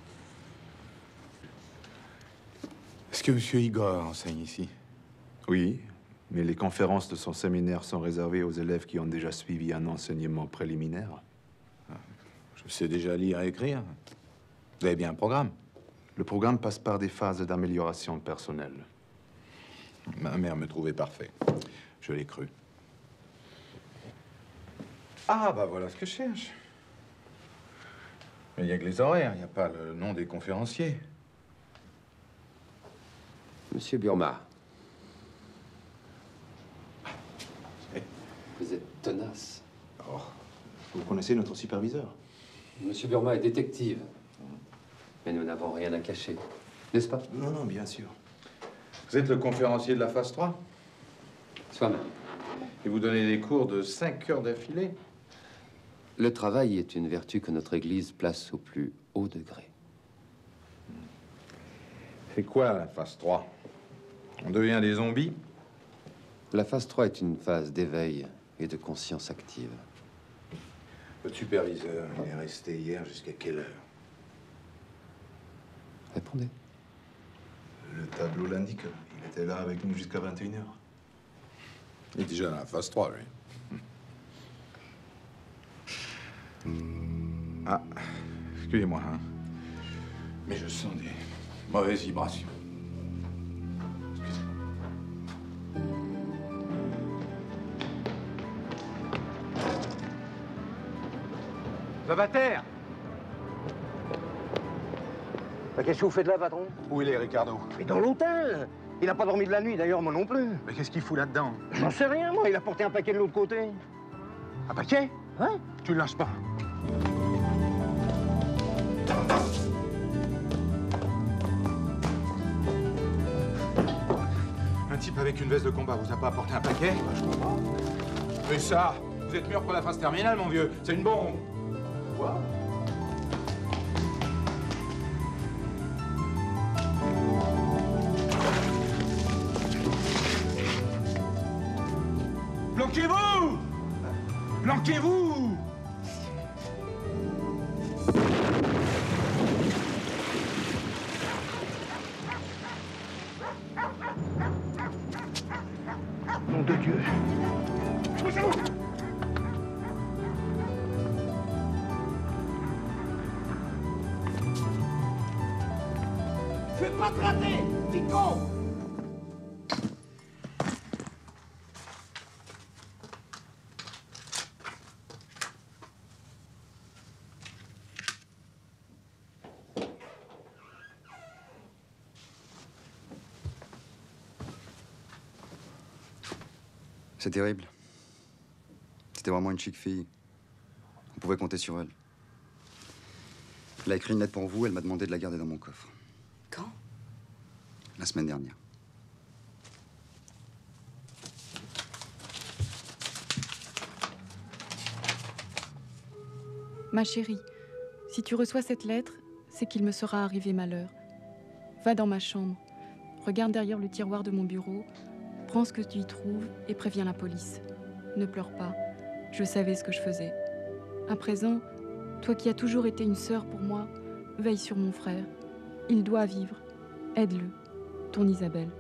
Est-ce que M. Igor enseigne ici? Oui, mais les conférences de son séminaire sont réservées aux élèves qui ont déjà suivi un enseignement préliminaire. Je sais déjà lire et écrire. Vous avez bien un programme? Le programme passe par des phases d'amélioration personnelle. Ma mère me trouvait parfait. Je l'ai cru. Ah, bah voilà ce que je cherche. Mais il n'y a que les horaires, il n'y a pas le nom des conférenciers. Monsieur Burma. Vous êtes tenace. Oh, vous connaissez notre superviseur? Monsieur Burma est détective. Mais nous n'avons rien à cacher. N'est-ce pas? Non, non, bien sûr. Vous êtes le conférencier de la phase 3? Soi-même. Et vous donnez des cours de 5 heures d'affilée? Le travail est une vertu que notre Église place au plus haut degré. C'est quoi la phase 3? On devient des zombies? La phase 3 est une phase d'éveil et de conscience active. Votre superviseur, il est resté hier jusqu'à quelle heure? Répondez. Le tableau l'indique. Il était là avec nous jusqu'à 21h. Il est déjà dans la phase 3, lui. Ah, excusez-moi, hein. Mais je sens des mauvaises vibrations. Lavater! Qu'est-ce que vous faites là, patron? Où il est, Ricardo? Mais dans l'hôtel! Il n'a pas dormi de la nuit, d'ailleurs, moi non plus. Mais qu'est-ce qu'il fout là-dedans? J'en sais rien, moi. Il a porté un paquet de l'autre côté. Un paquet? Hein? Tu le lâches pas. Un type avec une veste de combat vous a pas apporté un paquet? Je comprends. Mais ça, vous êtes mûr pour la phase terminale, mon vieux. C'est une bombe. Quoi? Planquez-vous! Planquez-vous! Nom de Dieu. Je vais pas te rater, petit con! C'est terrible. C'était vraiment une chic fille. On pouvait compter sur elle. Elle a écrit une lettre pour vous, elle m'a demandé de la garder dans mon coffre. Quand? La semaine dernière. Ma chérie, si tu reçois cette lettre, c'est qu'il me sera arrivé malheur. Va dans ma chambre, regarde derrière le tiroir de mon bureau, prends ce que tu y trouves et préviens la police. Ne pleure pas, je savais ce que je faisais. À présent, toi qui as toujours été une sœur pour moi, veille sur mon frère. Il doit vivre. Aide-le. Ton Isabelle.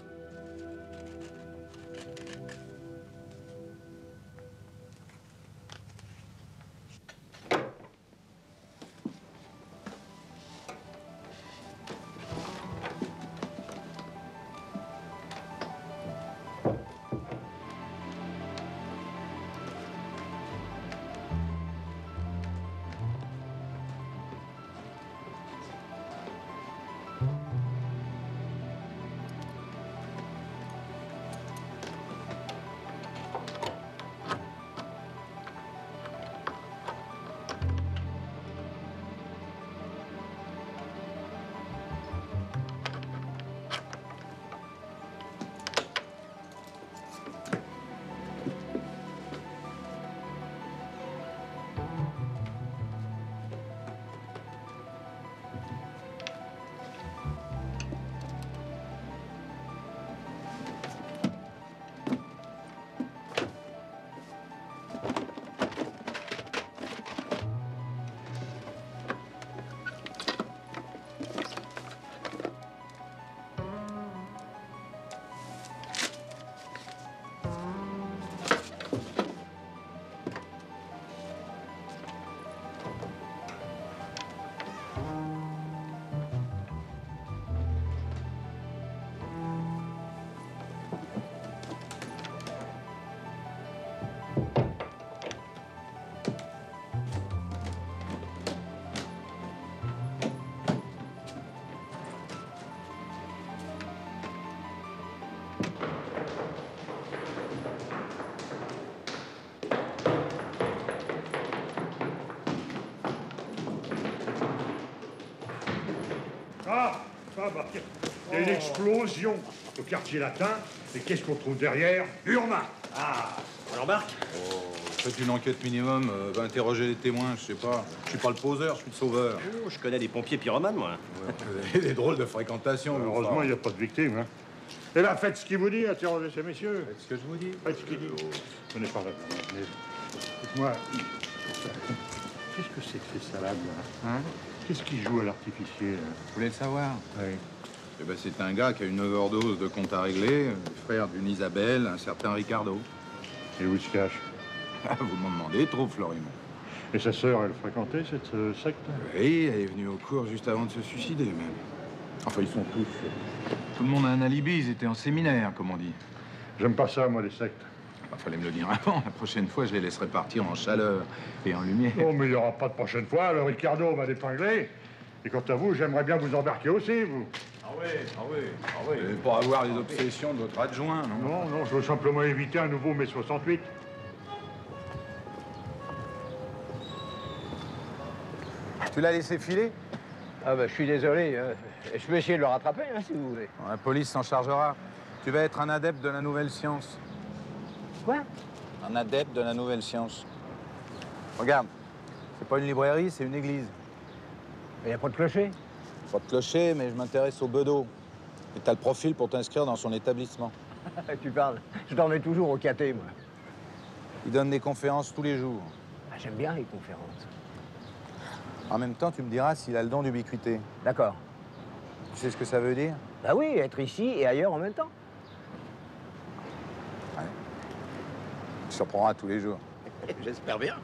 Il y a une explosion au quartier latin. Et qu'est-ce qu'on trouve derrière? Urbain. Ah, on l'embarque? Oh, faites une enquête minimum, va interroger les témoins, je sais pas. Je suis pas le poseur, je suis le sauveur. Oh, je connais des pompiers pyromanes, moi. Ouais, des drôles de fréquentation. Heureusement, il n'y a pas de victime. Hein. Et là, faites ce qu'il vous dit, interrogez ces messieurs. Faites ce que je vous dis. Faites ce qu'il dit. Venez par là. Dites-moi. c'est que ces salades, là? Hein? Qu'est-ce qui joue à l'artificier, là? Vous voulez le savoir? Oui. Eh ben, c'est un gars qui a une overdose de compte à régler, le frère d'une Isabelle, un certain Ricardo. Et où il se cache? Vous m'en demandez trop, Florimond. Et sa sœur, elle fréquentait cette secte? Oui, elle est venue au cours juste avant de se suicider, même. Enfin, ils sont tous... Tout le monde a un alibi, ils étaient en séminaire, comme on dit. J'aime pas ça, moi, les sectes. Il fallait me le dire avant. La prochaine fois, je les laisserai partir en chaleur et en lumière. Oh, mais il n'y aura pas de prochaine fois. Le Ricardo va l'épingler. Et quant à vous, j'aimerais bien vous embarquer aussi, vous. Ah oui, ah oui, ah oui. Pour avoir les obsessions de votre adjoint, non? Non, non, je veux simplement éviter un nouveau mai 68. Tu l'as laissé filer? Ah bah, je suis désolé. Je peux essayer de le rattraper, hein, si vous voulez. La police s'en chargera. Tu vas être un adepte de la nouvelle science. Quoi? Un adepte de la nouvelle science. Regarde, c'est pas une librairie, c'est une église. Il n'y a pas de clocher? Pas de clocher, mais je m'intéresse au bedeau. Et t'as le profil pour t'inscrire dans son établissement. Tu parles. Je dormais toujours au caté, moi. Il donne des conférences tous les jours. Ah, j'aime bien les conférences. En même temps, tu me diras s'il a le don d'ubiquité. D'accord. Tu sais ce que ça veut dire? Bah oui, être ici et ailleurs en même temps. Ouais. Il surprendra tous les jours. J'espère bien.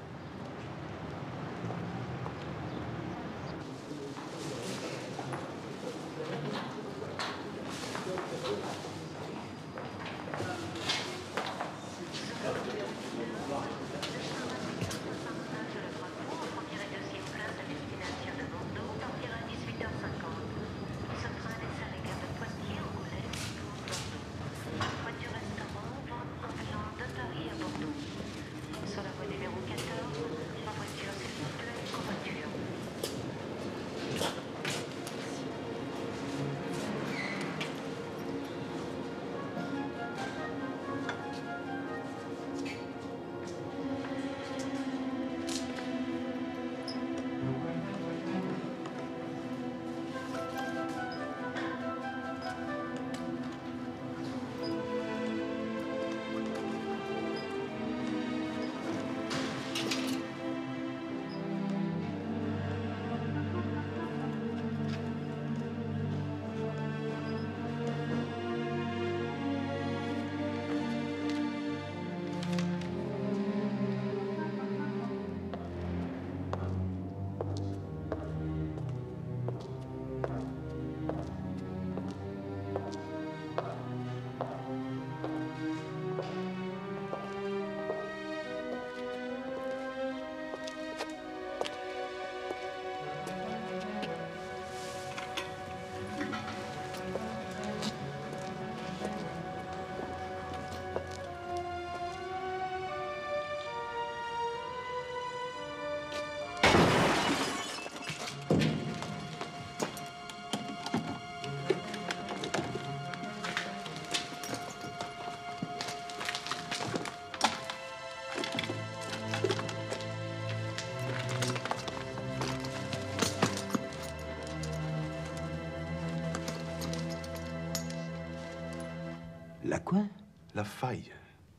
La quoi? La faille.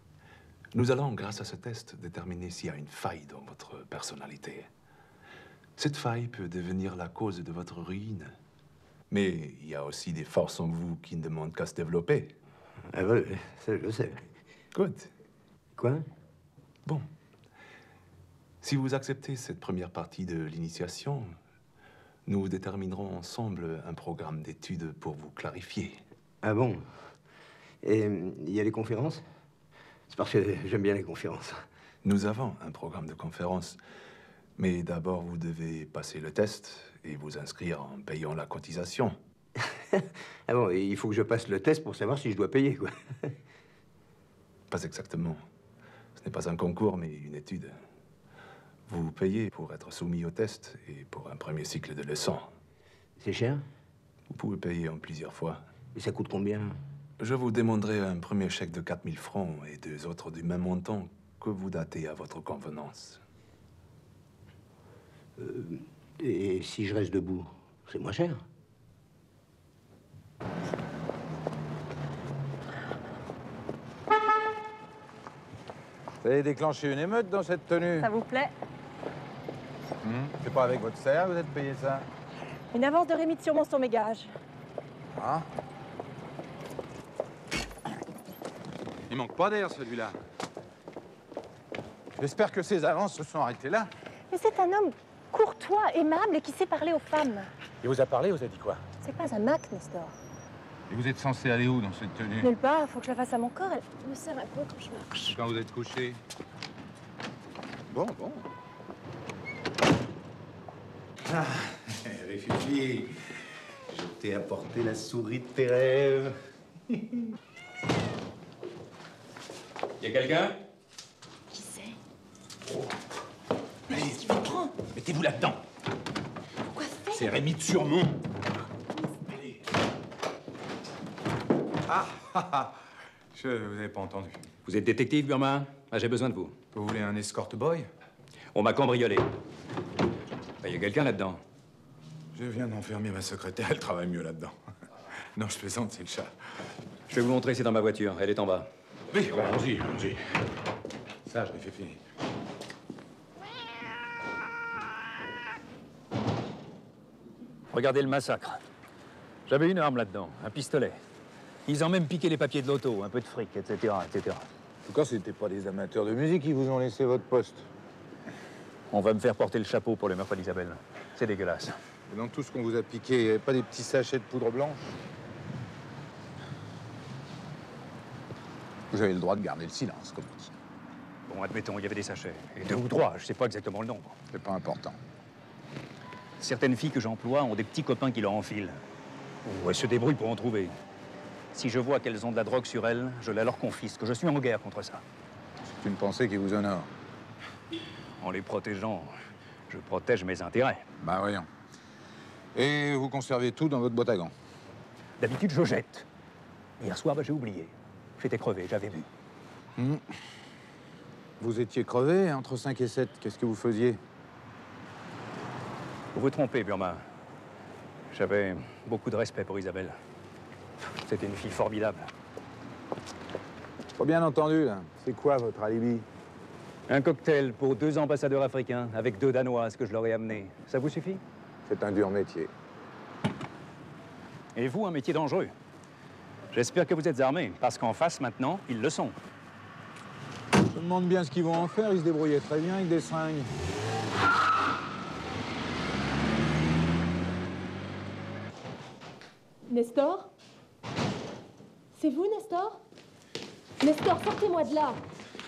Nous allons, grâce à ce test, déterminer s'il y a une faille dans votre personnalité. Cette faille peut devenir la cause de votre ruine. Mais il y a aussi des forces en vous qui ne demandent qu'à se développer. Ah oui, ça je sais. Good. Quoi? Bon. Si vous acceptez cette première partie de l'initiation, nous déterminerons ensemble un programme d'études pour vous clarifier. Ah bon? Et il y a les conférences? C'est parce que j'aime bien les conférences. Nous avons un programme de conférences. Mais d'abord, vous devez passer le test et vous inscrire en payant la cotisation. Ah bon, il faut que je passe le test pour savoir si je dois payer, quoi. Pas exactement. Ce n'est pas un concours, mais une étude. Vous payez pour être soumis au test et pour un premier cycle de leçons. C'est cher? Vous pouvez payer en plusieurs fois. Et ça coûte combien? Je vous demanderai un premier chèque de 4 000 francs et deux autres du même montant que vous datez à votre convenance. Et si je reste debout, c'est moins cher? Vous allez déclencher une émeute dans cette tenue? Ça vous plaît? C'est pas avec votre salaire que vous êtes payé ça? Une avance de Rémy de Surmont sur mes gages. Ah. Il manque pas d'air, celui-là. J'espère que ces avances se sont arrêtées là. Mais c'est un homme courtois, aimable et qui sait parler aux femmes. Il vous a parlé, vous a dit quoi? C'est pas un acte, Nestor. Et vous êtes censé aller où dans cette tenue? Nulle part, faut que je la fasse à mon corps. Elle me serre un peu quand je marche. Quand vous êtes couché? Bon. Ah, Réfugié, je t'ai apporté la souris de tes rêves. Y a quelqu'un? Qui c'est? Allez, tu prends. Mettez-vous là-dedans. Pourquoi faire? C'est Rémy de Surmont. Allez. Vous n'avez pas entendu. Vous êtes détective, Burma? Ah, j'ai besoin de vous. Vous voulez un escort boy? On m'a cambriolé. Y a quelqu'un là-dedans? Je viens d'enfermer ma secrétaire, elle travaille mieux là-dedans. Non, je plaisante, c'est le chat. Je vais vous montrer, c'est dans ma voiture. Elle est en bas. Oui, allons-y. Ça, je l'ai fait finir. Regardez le massacre. J'avais une arme là-dedans, un pistolet. Ils ont même piqué les papiers de l'auto, un peu de fric, etc., etc. En tout cas, c'était pas des amateurs de musique qui vous ont laissé votre poste. On va me faire porter le chapeau pour le meurtre d'Isabelle. C'est dégueulasse. Et dans tout ce qu'on vous a piqué, il n'y avait pas des petits sachets de poudre blanche? Vous avez le droit de garder le silence, comme on dit. Bon, admettons, il y avait des sachets. Et 2 ou 3, je sais pas exactement le nombre. C'est pas important. Certaines filles que j'emploie ont des petits copains qui leur enfilent. Ou elles se débrouillent pour en trouver. Si je vois qu'elles ont de la drogue sur elles, je la leur confisque. Je suis en guerre contre ça. C'est une pensée qui vous honore. En les protégeant, je protège mes intérêts. Bah voyons. Et vous conservez tout dans votre boîte à gants? D'habitude, je jette. Hier soir, j'ai oublié. J'étais crevé, j'avais bu. Vous étiez crevé entre 5 et 7. Qu'est-ce que vous faisiez? Vous vous trompez, Burma. J'avais beaucoup de respect pour Isabelle. C'était une fille formidable. Pas bien entendu, là. C'est quoi votre alibi? Un cocktail pour 2 ambassadeurs africains avec 2 Danoises que je leur ai amenés. Ça vous suffit? C'est un dur métier. Et vous, un métier dangereux. J'espère que vous êtes armés, parce qu'en face, maintenant, ils le sont. Je me demande bien ce qu'ils vont en faire. Ils se débrouillaient très bien avec des seringues. Nestor? C'est vous, Nestor? Nestor, sortez-moi de là!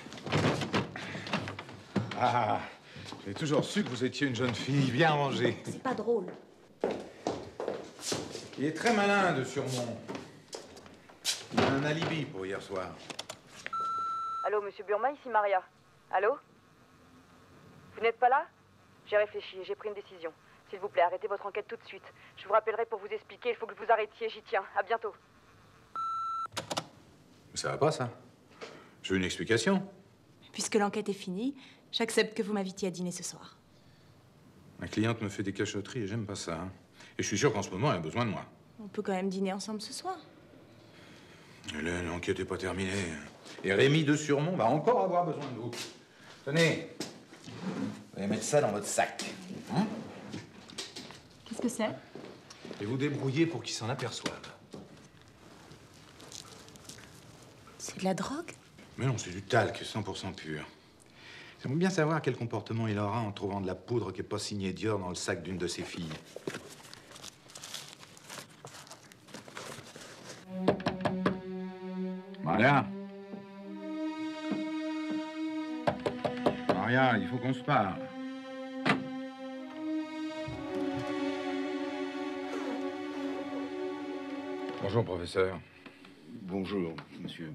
Ah, j'ai toujours su que vous étiez une jeune fille bien rangée. C'est pas drôle. Il est très malin, de Surmont. Il a un alibi pour hier soir. Allô, monsieur Burma, ici Maria. Allô? Vous n'êtes pas là? J'ai réfléchi et j'ai pris une décision. S'il vous plaît, arrêtez votre enquête tout de suite. Je vous rappellerai pour vous expliquer. Il faut que vous arrêtiez, j'y tiens. À bientôt. Ça va pas, ça? Je veux une explication. Puisque l'enquête est finie, j'accepte que vous m'invitiez à dîner ce soir. Ma cliente me fait des cachotteries et j'aime pas ça. Hein. Et je suis sûr qu'en ce moment, elle a besoin de moi. On peut quand même dîner ensemble ce soir. L'enquête n'est pas terminée. Et Rémy de Surmont va encore avoir besoin de vous. Tenez, vous allez mettre ça dans votre sac. Hein? Qu'est-ce que c'est? Et vous débrouillez pour qu'il s'en aperçoive. C'est de la drogue? Mais non, c'est du talc, 100% pur. J'aimerais bien savoir quel comportement il aura en trouvant de la poudre qui n'est pas signée Dior dans le sac d'une de ses filles. Maria. Maria, il faut qu'on se parle. Bonjour, professeur. Bonjour, monsieur.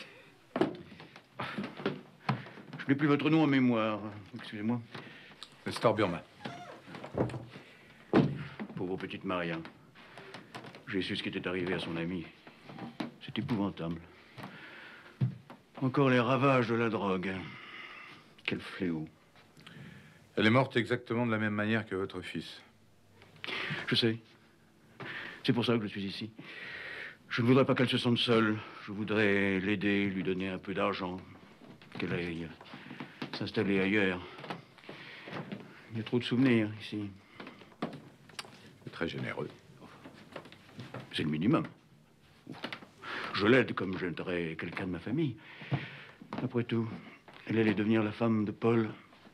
Je n'ai plus votre nom en mémoire. Excusez-moi. Nestor Burma. Pauvre petite Maria. J'ai su ce qui était arrivé à son ami. C'est épouvantable. Encore les ravages de la drogue. Quel fléau. Elle est morte exactement de la même manière que votre fils. Je sais. C'est pour ça que je suis ici. Je ne voudrais pas qu'elle se sente seule. Je voudrais l'aider, lui donner un peu d'argent. Qu'elle aille s'installer ailleurs. Il y a trop de souvenirs ici. C'est très généreux. C'est le minimum. Je l'aide comme j'aiderais quelqu'un de ma famille. Après tout, elle allait devenir la femme de Paul.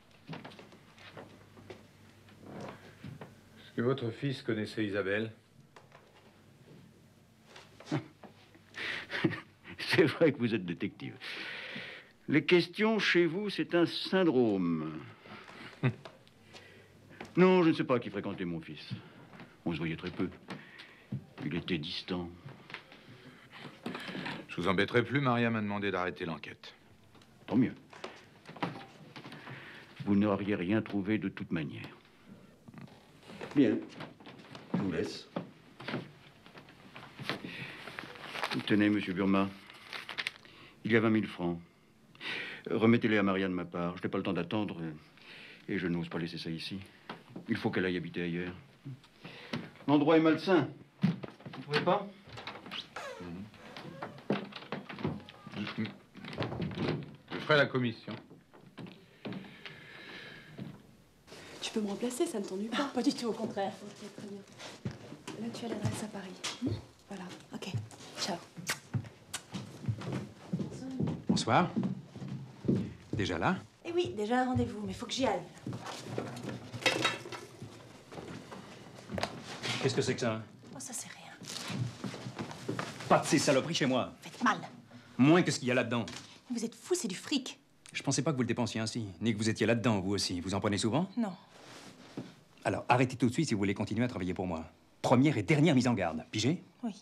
Est-ce que votre fils connaissait Isabelle? C'est vrai que vous êtes détective. Les questions chez vous, c'est un syndrome. Non, je ne sais pas qui fréquentait mon fils. On se voyait très peu. Il était distant. Je vous embêterai plus, Maria m'a demandé d'arrêter l'enquête. Tant mieux. Vous n'auriez rien trouvé de toute manière. Bien. Je vous laisse. Tenez, monsieur Burma. Il y a 20 000 francs. Remettez-les à Maria de ma part. Je n'ai pas le temps d'attendre et je n'ose pas laisser ça ici. Il faut qu'elle aille habiter ailleurs. L'endroit est malsain. Vous ne trouvez pas? Je ferai la commission. Tu peux me remplacer, ça ne t'ennuie pas? Pas du tout, au contraire. Ok, très bien. Là, tu as l'adresse à Paris. Voilà. Ok, ciao. Bonsoir. Déjà là? Eh oui, déjà un rendez-vous, mais faut que j'y aille. Qu'est-ce que c'est que ça? Oh, ça c'est rien. Pas de ces saloperies chez moi. Faites mal. Moins que ce qu'il y a là-dedans. Vous êtes fous, c'est du fric. Je pensais pas que vous le dépensiez ainsi, ni que vous étiez là-dedans, vous aussi. Vous en prenez souvent? Non. Alors, arrêtez tout de suite si vous voulez continuer à travailler pour moi. Première et dernière mise en garde. Pigé? Oui.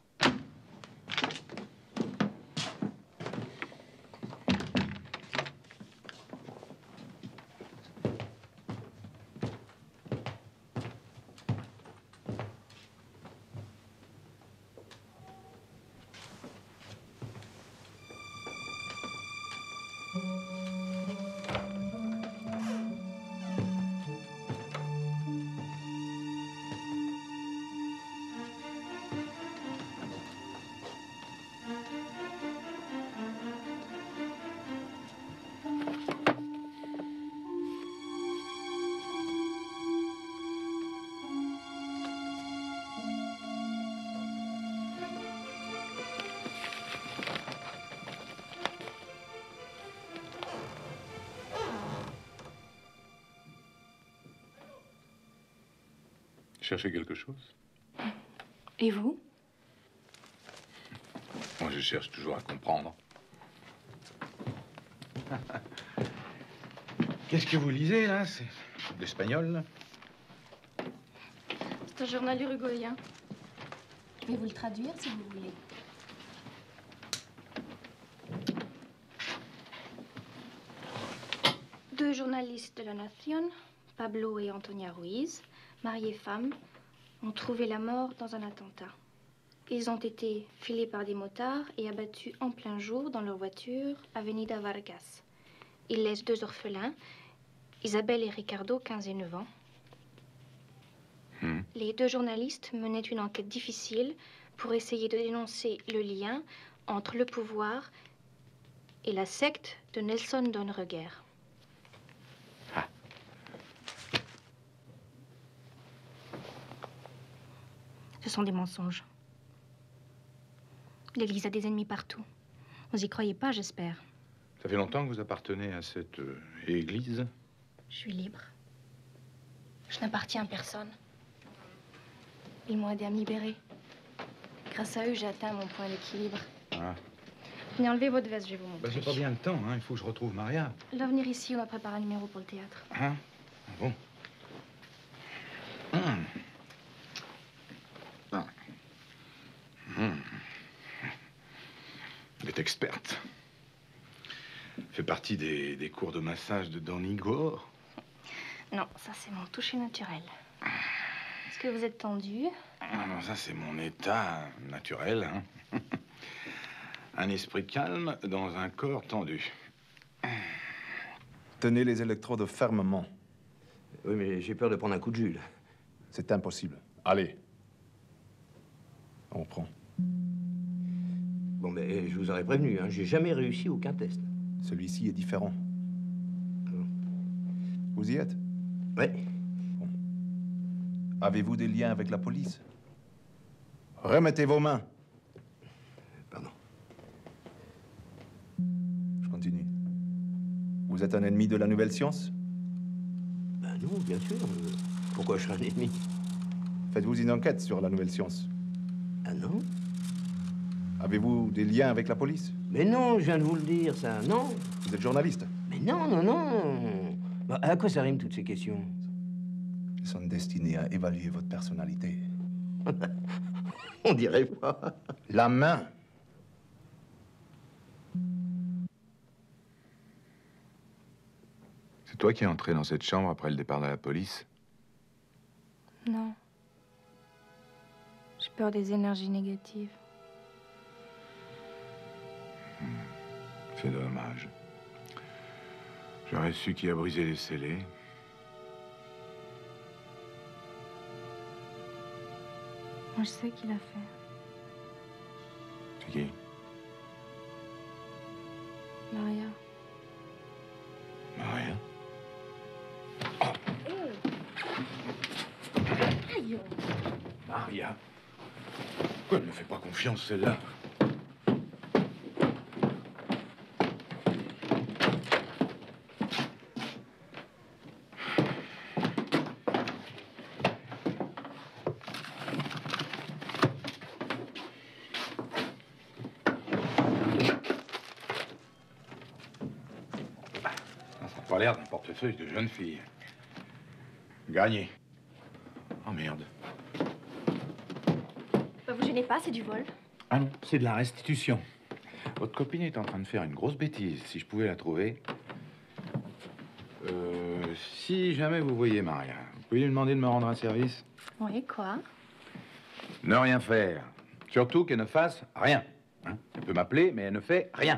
Cherchez quelque chose? Et vous? Moi, je cherche toujours à comprendre. Qu'est-ce que vous lisez, là? C'est de l'espagnol, là? C'est un journal uruguayen. Je vais vous le traduire si vous voulez. Deux journalistes de la Nación, Pablo et Antonia Ruiz, mariés femmes, ont trouvé la mort dans un attentat. Ils ont été filés par des motards et abattus en plein jour dans leur voiture, Avenida Vargas. Ils laissent deux orphelins, Isabelle et Ricardo, 15 et 9 ans. Les deux journalistes menaient une enquête difficile pour essayer de dénoncer le lien entre le pouvoir et la secte de Nelson Don Reguer. Ce sont des mensonges. L'Église a des ennemis partout. Vous y croyez pas, j'espère. Ça fait longtemps que vous appartenez à cette église? Je suis libre. Je n'appartiens à personne. Ils m'ont aidé à me libérer. Grâce à eux, j'ai atteint mon point d'équilibre. Ah. Venez enlever votre veste, je vais vous montrer. Bah, j'ai pas bien le temps, hein. Il faut que je retrouve Maria. Là, venir ici, on va préparer un numéro pour le théâtre. Hein? Ah bon? Elle est experte. Fait partie des cours de massage de Don Igor. Non, ça, c'est mon toucher naturel. Est-ce que vous êtes tendu? Ah non, ça, c'est mon état naturel. Hein. Un esprit calme dans un corps tendu. Tenez les électrodes fermement. Oui, mais j'ai peur de prendre un coup de jus, là. C'est impossible. Allez. On prend. Bon, mais je vous aurais prévenu, hein, j'ai jamais réussi aucun test. Celui-ci est différent. Vous y êtes? Oui. Avez-vous des liens avec la police? Remettez vos mains. Pardon. Je continue. Vous êtes un ennemi de la nouvelle science? Ben non, bien sûr. Pourquoi je serais un ennemi? Faites-vous une enquête sur la nouvelle science? Ah non? Avez-vous des liens avec la police? Mais non, je viens de vous le dire, ça. Non. Vous êtes journaliste? Mais non, non, non. Bah, à quoi ça rime toutes ces questions? Elles sont destinées à évaluer votre personnalité. On dirait pas. La main. C'est toi qui es entré dans cette chambre après le départ de la police? Non. J'ai peur des énergies négatives. C'est dommage. J'aurais su qui a brisé les scellés. Moi, je sais qui l'a fait. C'est qui? Maria. Maria? Aïe! Maria? Pourquoi elle ne me fait pas confiance, celle-là? Ça n'a pas l'air d'un portefeuille de jeune fille. Gagné. Oh merde. Vous gênez pas, c'est du vol. Ah non, c'est de la restitution. Votre copine est en train de faire une grosse bêtise. Si je pouvais la trouver. Si jamais vous voyez Maria, vous pouvez lui demander de me rendre un service? Oui, quoi? Ne rien faire. Surtout qu'elle ne fasse rien. Hein? Elle peut m'appeler, mais elle ne fait rien.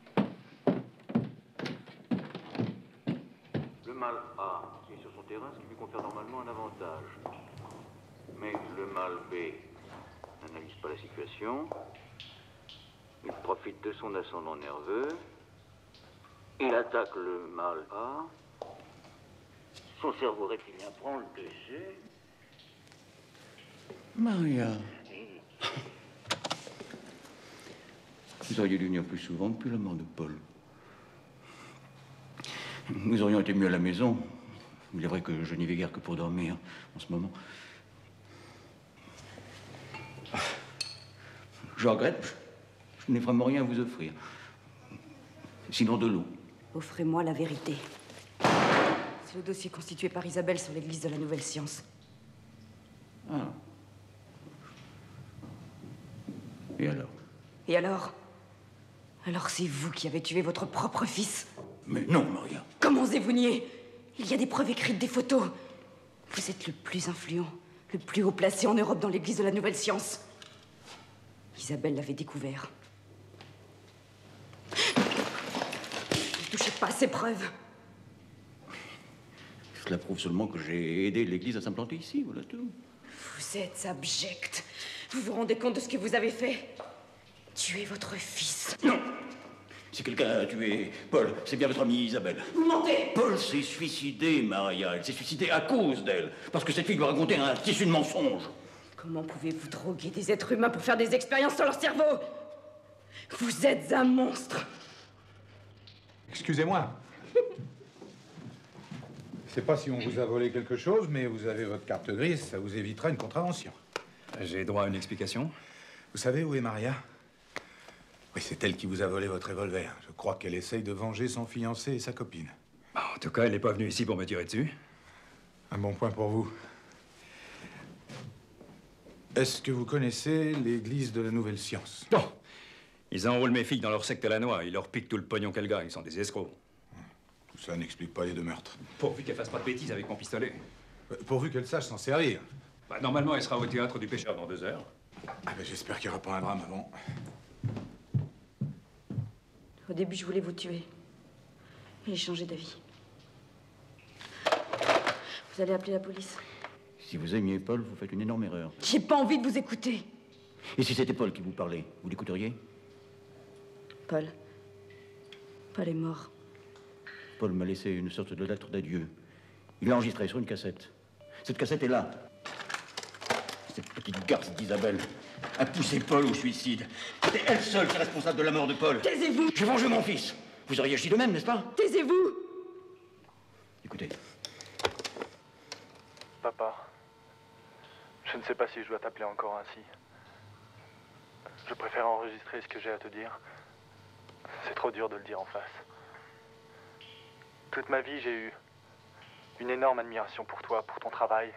Le mâle A qui est sur son terrain, ce qui lui confère normalement un avantage. Mais le mâle B n'analyse pas la situation. Il profite de son ascendant nerveux. Il attaque le mâle A. Son cerveau reptilien prend le dessus. Maria. Vous auriez dû venir plus souvent depuis la mort de Paul. Nous aurions été mieux à la maison. Il est vrai que je n'y vais guère que pour dormir en ce moment. Je regrette. Je n'ai vraiment rien à vous offrir. Sinon de l'eau. Offrez-moi la vérité. C'est le dossier constitué par Isabelle sur l'église de la Nouvelle Science. Ah. Et alors? Et alors? Alors c'est vous qui avez tué votre propre fils? Mais non, Maria. Comment osez-vous nier? Il y a des preuves écrites, des photos. Vous êtes le plus influent, le plus haut placé en Europe dans l'église de la Nouvelle Science. Isabelle l'avait découvert. Ne touchez pas à ces preuves. Cela prouve seulement que j'ai aidé l'église à s'implanter ici, voilà tout. Vous êtes abject. Vous vous rendez compte de ce que vous avez fait? Tuer votre fils. Non! Si quelqu'un a tué Paul, c'est bien votre amie Isabelle. Vous mentez! Paul s'est suicidé, Maria. Elle s'est suicidée à cause d'elle. Parce que cette fille lui a raconté un tissu de mensonges. Comment pouvez-vous droguer des êtres humains pour faire des expériences sur leur cerveau? Vous êtes un monstre. Excusez-moi. Je sais pas si on vous a volé quelque chose, mais vous avez votre carte grise, ça vous évitera une contravention. J'ai droit à une explication? Vous savez où est Maria? Oui, c'est elle qui vous a volé votre revolver. Je crois qu'elle essaye de venger son fiancé et sa copine. En tout cas, elle n'est pas venue ici pour me tirer dessus. Un bon point pour vous. Est-ce que vous connaissez l'église de la Nouvelle Science? Non. Ils enrôlent mes filles dans leur secte à la noix. Ils leur piquent tout le pognon qu'elles gagnent. Ils sont des escrocs. Tout ça n'explique pas les deux meurtres. Pourvu qu'elle fasse pas de bêtises avec mon pistolet. Pourvu qu'elle sache s'en servir. Bah, normalement, elle sera au théâtre du Pêcheur dans 2 heures. Ah ben, j'espère qu'il n'y aura pas un drame avant. Au début, je voulais vous tuer. J'ai changé d'avis. Vous allez appeler la police. Si vous aimiez Paul, vous faites une énorme erreur. J'ai pas envie de vous écouter. Et si c'était Paul qui vous parlait, vous l'écouteriez? Paul. Paul est mort. Paul m'a laissé une sorte de lettre d'adieu. Il l'a enregistré sur une cassette. Cette cassette est là. Cette petite garce d'Isabelle a poussé Paul au suicide. C'est elle seule qui est responsable de la mort de Paul. Taisez-vous! J'ai vengé mon fils. Vous auriez agi de même, n'est-ce pas? Taisez-vous! Écoutez. Papa, je ne sais pas si je dois t'appeler encore ainsi. Je préfère enregistrer ce que j'ai à te dire. C'est trop dur de le dire en face. Toute ma vie, j'ai eu une énorme admiration pour toi, pour ton travail.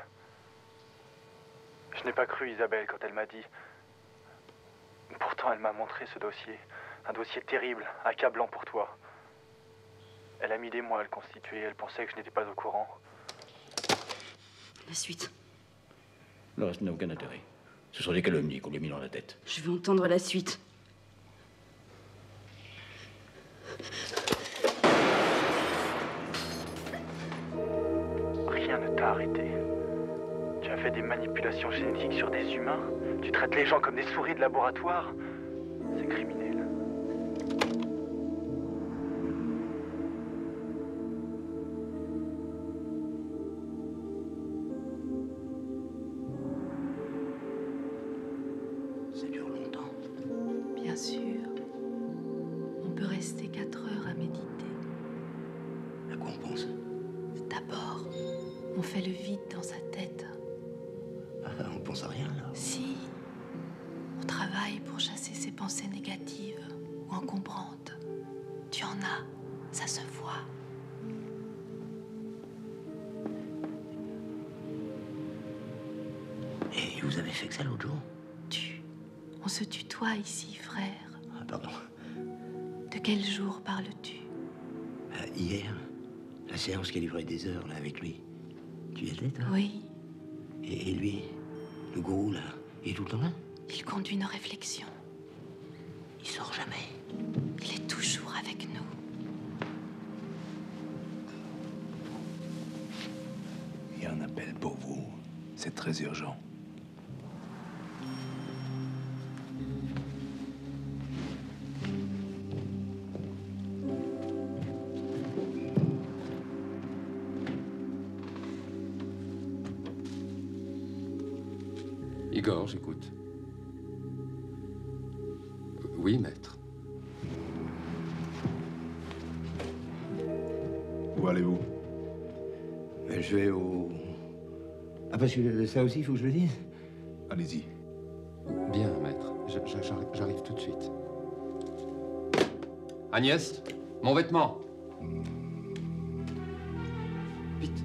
Je n'ai pas cru Isabelle quand elle m'a dit. Pourtant, elle m'a montré ce dossier. Un dossier terrible, accablant pour toi. Elle a mis des mois à le constituer. Elle pensait que je n'étais pas au courant. La suite. Le reste n'a aucun intérêt. Ce sont des calomnies qu'on lui a mis dans la tête. Je veux entendre la suite. Rien ne t'a arrêté. Tu as fait des manipulations génétiques sur des humains. Tu traites les gens comme des souris de laboratoire. C'est criminel. Ça dure longtemps. Bien sûr. On peut rester 4 heures à méditer. À quoi on pense? D'abord, on fait le vide dans sa tête. Ah, on pense à rien, là. Si. On travaille pour chasser ses pensées négatives ou encombrantes. Tu en as, ça se voit. Et vous avez fait que ça l'autre jour? On se tutoie ici, frère. Ah, pardon. De quel jour parles-tu? Hier, la séance qui a livré des heures, là, avec lui. Tu y étais, toi? Oui. Et lui, le gourou, là, il est tout le temps là? Il conduit nos réflexions. Il sort jamais. Il est toujours avec nous. Il y a un appel pour vous. C'est très urgent. Igor, j'écoute. Oui, maître. Où allez-vous? Je vais au... Ah, parce que ça aussi, il faut que je le dise? Allez-y. Bien, maître. J'arrive tout de suite. Agnès, mon vêtement. Vite.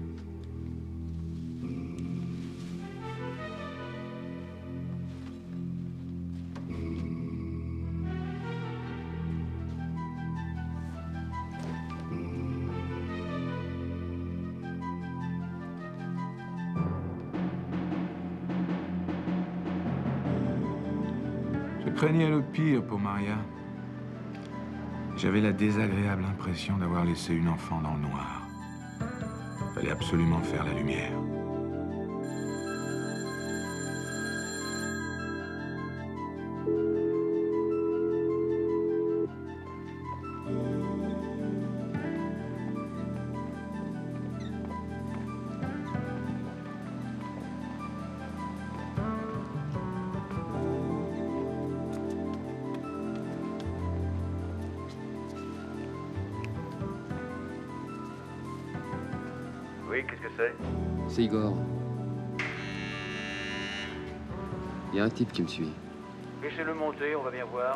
Je craignais le pire pour Maria. J'avais la désagréable impression d'avoir laissé une enfant dans le noir. Fallait absolument faire la lumière. Oui, qu'est-ce que c'est? C'est Igor. Il y a un type qui me suit. Laissez-le monter, on va bien voir.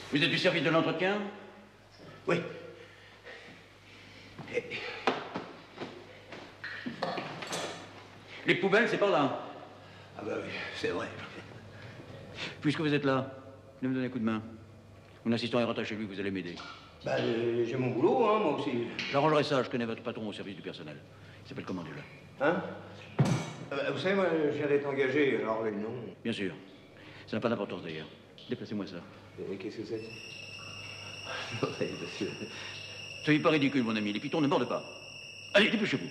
Vous êtes du service de l'entretien? Oui. Les poubelles, c'est par là. Ah bah oui, c'est vrai. Puisque vous êtes là, venez me donner un coup de main. Mon assistant est rentré chez lui, vous allez m'aider. Bah, j'ai mon boulot, hein, moi aussi. J'arrangerai ça, je connais votre patron au service du personnel. Il s'appelle comment déjà? Hein? Vous savez, moi, je viens d'être engagé, alors non. Bien sûr. Ça n'a pas d'importance d'ailleurs. Déplacez-moi ça. Et qu'est-ce que c'est? Ouais, monsieur. Soyez pas ridicule, mon ami. Les pitons ne mordent pas. Allez, dépêchez-vous.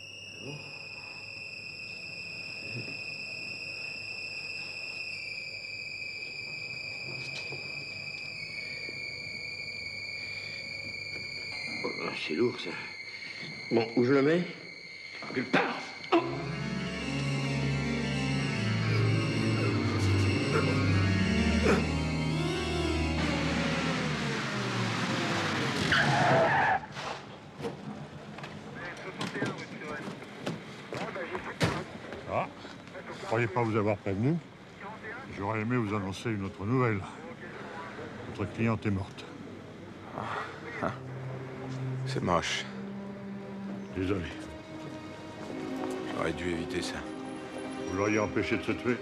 Oh, c'est lourd, ça. Bon, où je le mets? Nulle part. Ah, je ne croyais pas vous avoir prévenu. J'aurais aimé vous annoncer une autre nouvelle. Votre cliente est morte. C'est moche. Désolé. J'aurais dû éviter ça. Vous l'auriez empêché de se tuer.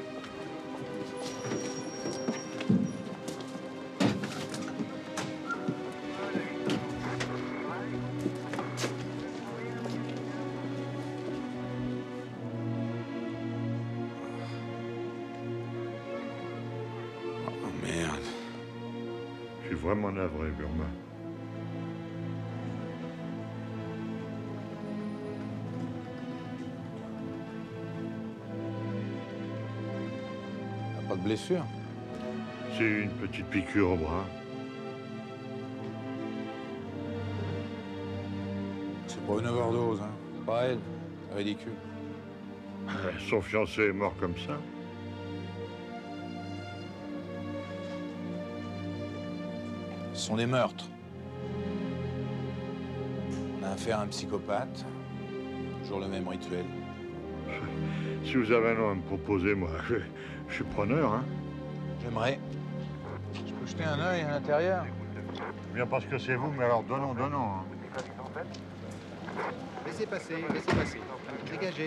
Oh merde. Je suis vraiment navré, Burma. Pas de blessure? C'est une petite piqûre au bras. C'est pour une overdose, hein. Pas elle. C'est ridicule. Son fiancé est mort comme ça. Ce sont des meurtres. On a affaire à un psychopathe. Toujours le même rituel. Si vous avez un nom à me proposer, moi, je suis preneur, hein. J'aimerais. Je peux jeter un œil à l'intérieur? Bien parce que c'est vous, mais alors donnons. Hein. Laissez passer, dégagez.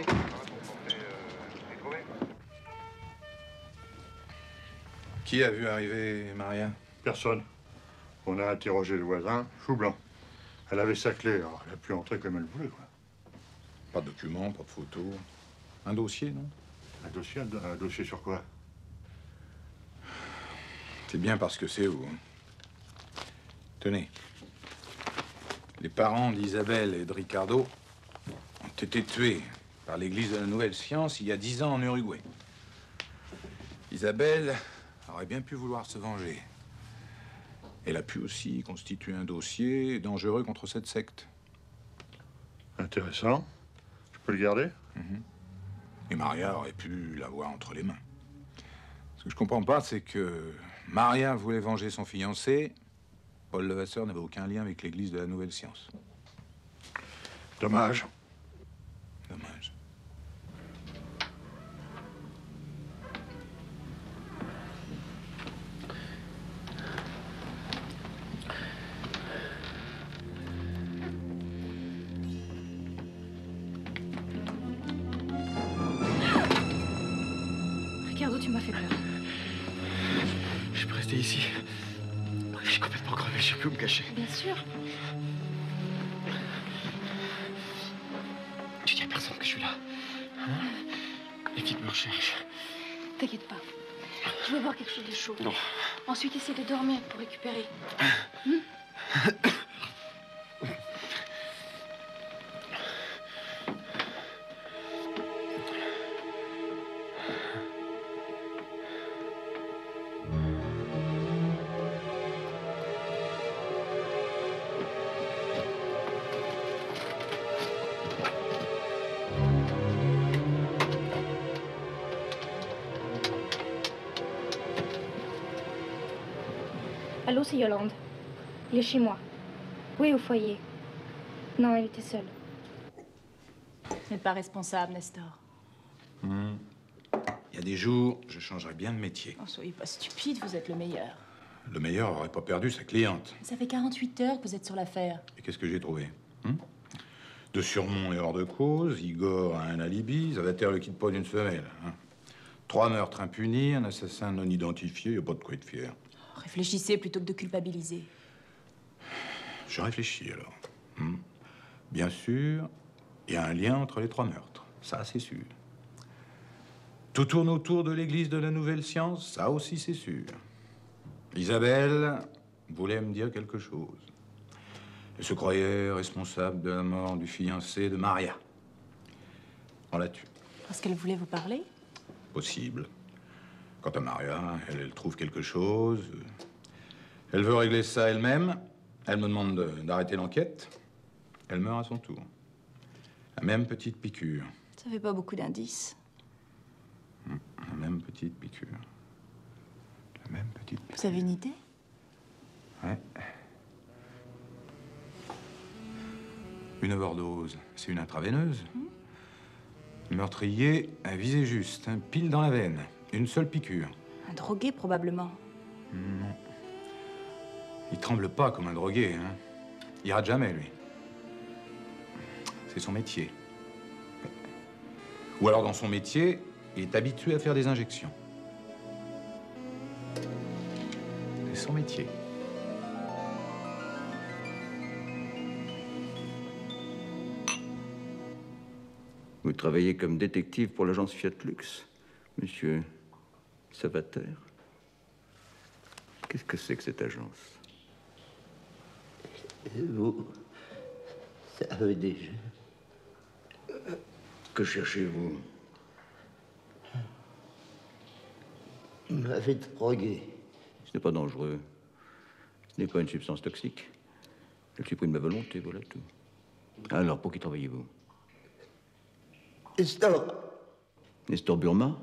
Qui a vu arriver Maria? Personne. On a interrogé le voisin, chou blanc. Elle avait sa clé, alors elle a pu entrer comme elle voulait, quoi. Pas de documents, pas de photos. Un dossier, non? Un dossier sur quoi? C'est bien parce que c'est vous. Hein. Tenez. Les parents d'Isabelle et de Ricardo ont été tués par l'église de la Nouvelle Science il y a 10 ans en Uruguay. Isabelle aurait bien pu vouloir se venger. Elle a pu aussi constituer un dossier dangereux contre cette secte. Intéressant. Je peux le garder? Et Maria aurait pu l'avoir entre les mains. Ce que je comprends pas, c'est que Maria voulait venger son fiancé. Paul Levasseur n'avait aucun lien avec l'église de la Nouvelle Science. Dommage. Dommage. Ricardo, tu m'as fait peur. Je peux rester ici. Je suis complètement crevé, je sais plus où me cacher. Bien sûr. Tu dis à personne que je suis là. Hein? L'équipe me recherche. T'inquiète pas. Je vais boire quelque chose de chaud. Non. Ensuite, essaie de dormir pour récupérer. Allô, c'est Yolande. Il est chez moi. Oui, au foyer. Non, elle était seule. Vous n'êtes pas responsable, Nestor. Il y a des jours, je changerais bien de métier. Non, soyez pas stupide, vous êtes le meilleur. Le meilleur aurait pas perdu sa cliente. Ça fait 48 heures que vous êtes sur l'affaire. Et qu'est-ce que j'ai trouvé? De surnom et hors de cause, Igor a un alibi, Zavater le quitte pas d'une semelle. 3 meurtres impunis, un assassin non identifié, y a pas de quoi être fier. Réfléchissez plutôt que de culpabiliser. Je réfléchis alors. Bien sûr, il y a un lien entre les 3 meurtres. Ça, c'est sûr. Tout tourne autour de l'église de la nouvelle science. Ça aussi, c'est sûr. Isabelle voulait me dire quelque chose. Elle se croyait responsable de la mort du fiancé de Maria. On l'a tue. Parce qu'elle voulait vous parler? Possible. Quant à Maria, elle trouve quelque chose. Elle veut régler ça elle-même. Elle me demande d'arrêter l'enquête. Elle meurt à son tour. La même petite piqûre. Ça fait pas beaucoup d'indices. La même petite piqûre. La même petite piqûre. Vous avez une idée? Ouais. Une overdose, c'est une intraveineuse. Le meurtrier a visé juste, pile dans la veine. Une seule piqûre. Un drogué, probablement. Non. Il tremble pas comme un drogué, Il rate jamais, lui. C'est son métier. Ou alors, dans son métier, il est habitué à faire des injections. C'est son métier. Vous travaillez comme détective pour l'agence Fiat Lux, monsieur Zavater. Qu'est-ce que c'est que cette agence? Vous savez déjà. Que cherchez-vous? Vous m'avez drogué. Ce n'est pas dangereux. Ce n'est pas une substance toxique. Je suis pris de ma volonté, voilà tout. Alors, pour qui travaillez-vous? Nestor. Nestor Burma?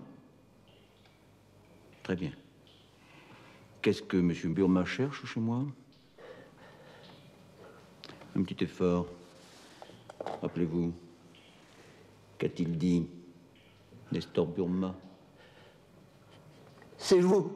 Très bien. Qu'est-ce que M. Burma cherche chez moi? Un petit effort. Rappelez-vous. Qu'a-t-il dit, Nestor Burma? C'est vous.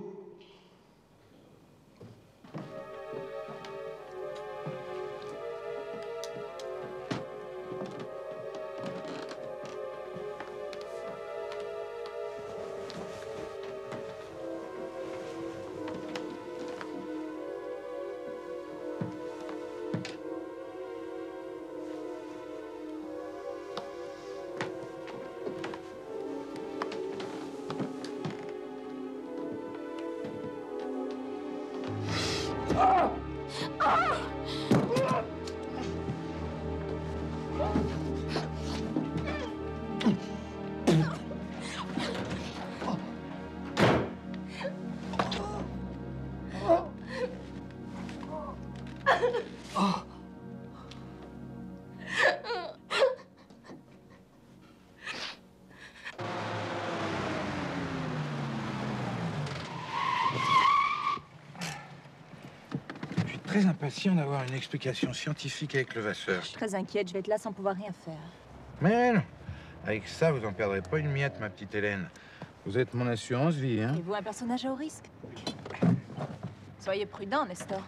Très impatient d'avoir une explication scientifique avec Levasseur. Je suis très inquiète, je vais être là sans pouvoir rien faire. Mais non, avec ça, vous en perdrez pas une miette, ma petite Hélène. Vous êtes mon assurance vie, Et vous, un personnage à haut risque? Soyez prudent, Nestor.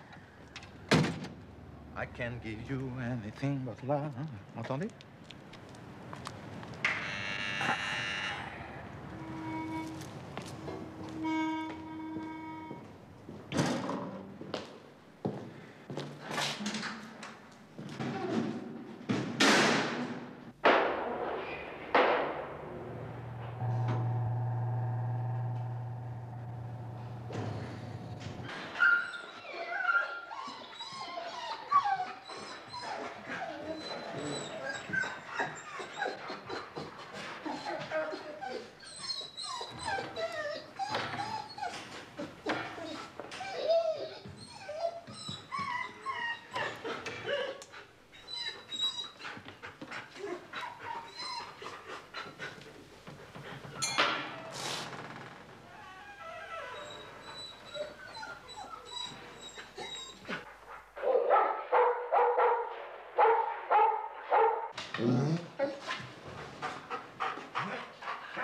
I can't give you anything but love. Vous entendez?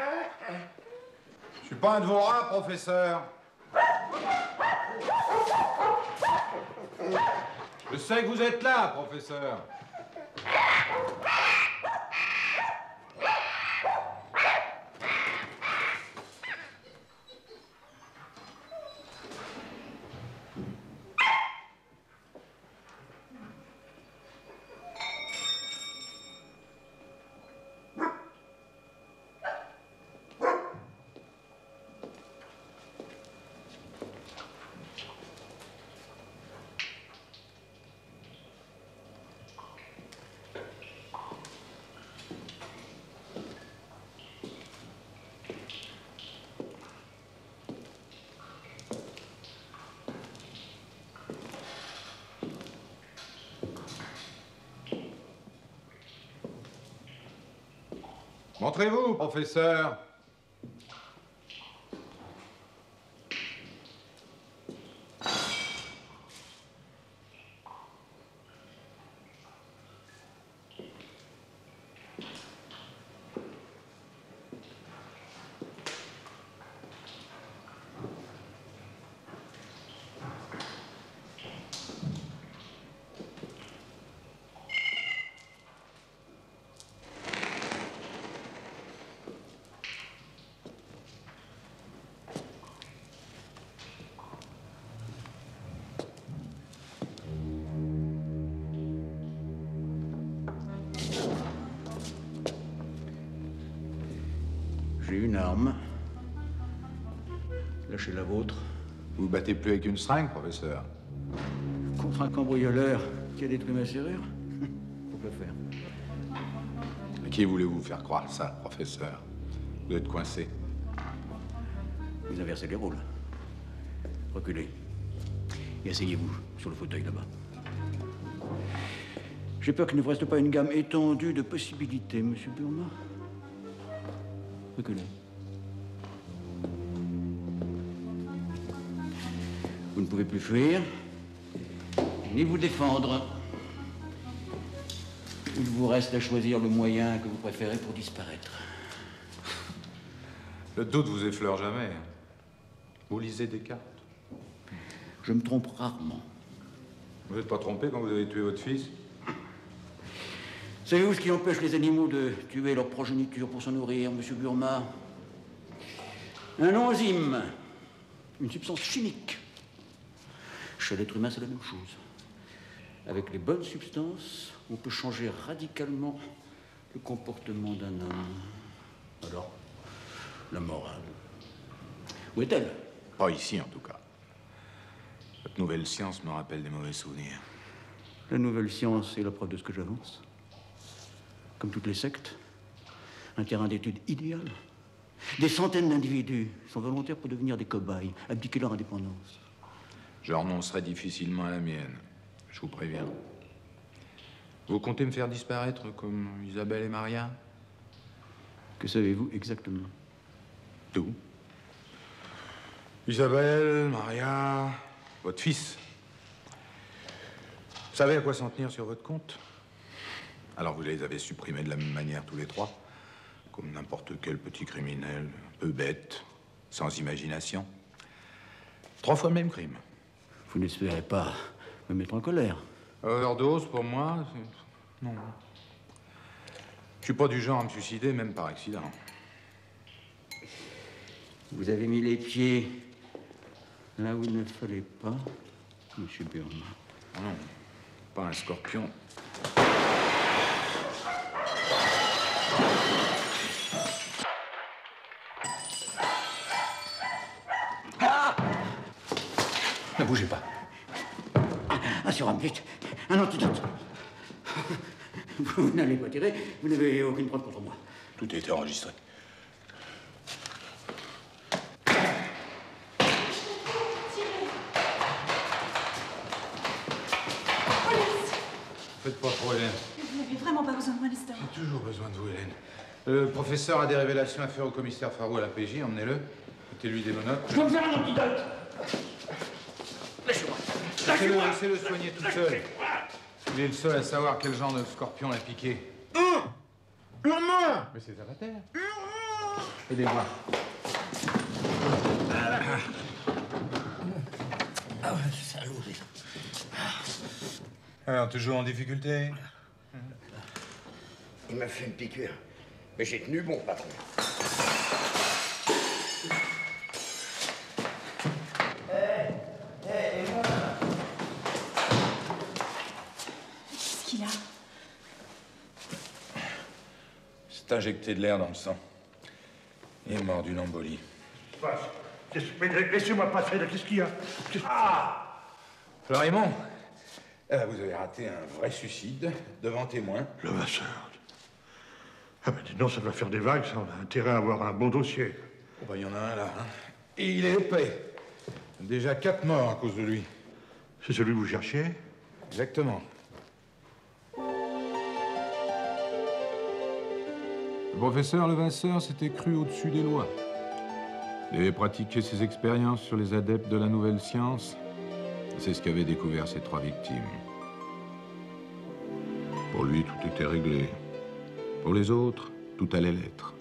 Je suis pas un de vos rats, professeur. Je sais que vous êtes là, professeur. Montrez-vous, professeur. J'ai une arme. Lâchez la vôtre. Vous battez plus avec une seringue, professeur? Contre un cambrioleur qui a détruit ma serrure? Pourquoi faire? À qui voulez-vous faire croire ça, professeur? Vous êtes coincé. Vous inversez les rôles. Reculez. Et asseyez-vous sur le fauteuil là-bas. J'ai peur qu'il ne vous reste pas une gamme étendue de possibilités, monsieur Burma. Reculez. Vous ne pouvez plus fuir, ni vous défendre. Il vous reste à choisir le moyen que vous préférez pour disparaître. Le doute vous effleure jamais. Vous lisez des cartes. Je me trompe rarement. Vous n'êtes pas trompé quand vous avez tué votre fils? Savez-vous ce qui empêche les animaux de tuer leur progéniture pour se nourrir, monsieur Burma? Un enzyme, une substance chimique. Chez l'être humain, c'est la même chose. Avec les bonnes substances, on peut changer radicalement le comportement d'un homme. Alors, la morale. Où est-elle? Pas ici, en tout cas. Votre nouvelle science me rappelle des mauvais souvenirs. La nouvelle science est la preuve de ce que j'avance. Comme toutes les sectes, un terrain d'étude idéal. Des centaines d'individus sont volontaires pour devenir des cobayes, abdiquer leur indépendance. Je renoncerai difficilement à la mienne, je vous préviens. Vous comptez me faire disparaître comme Isabelle et Maria? Que savez-vous exactement? Tout. Isabelle, Maria, votre fils. Vous savez à quoi s'en tenir sur votre compte? Alors vous les avez supprimés de la même manière tous les trois, comme n'importe quel petit criminel, un peu bête, sans imagination. 3 fois le même crime. Vous n'espérez pas me mettre en colère? Overdose, pour moi, non. Je suis pas du genre à me suicider, même par accident. Vous avez mis les pieds là où il ne fallait pas, monsieur Burma. Non, pas un scorpion. Ne bougez pas. Un sérum, vite. Un antidote. Vous n'allez pas tirer, vous n'avez aucune preuve contre moi. Tout a été enregistré. Faites pas trop, Hélène. Vous n'avez vraiment pas besoin de moi, Nestor. J'ai toujours besoin de vous, Hélène. Le professeur a des révélations à faire au commissaire Farou à la PJ. Emmenez-le. Mettez-lui des menottes. Je vais me faire un antidote. Lâchez-moi. Laissez-le soigner tout seul. Il est le seul à savoir quel genre de scorpion l'a piqué. Mais c'est à la terre. Aidez-moi. Ah, salaud. Alors, toujours en difficulté? Il m'a fait une piqûre. Mais j'ai tenu bon, patron. Qu'est-ce qu'il a? C'est injecté de l'air dans le sang. Il est mort d'une embolie. Laissez-moi passer, là, qu'est-ce qu'il y a? Ah! Florimond, vous avez raté un vrai suicide devant témoin. Levasseur. Ah ben dis donc, ça doit faire des vagues, ça. On a intérêt à avoir un bon dossier. Oh ben, il y en a un là. Hein. Et il est épais. Déjà 4 morts à cause de lui. C'est celui que vous cherchiez? Exactement. Le professeur Levasseur s'était cru au-dessus des lois. Il avait pratiqué ses expériences sur les adeptes de la nouvelle science. C'est ce qu'avaient découvert ces 3 victimes. Pour lui, tout était réglé. Pour les autres, tout allait l'être.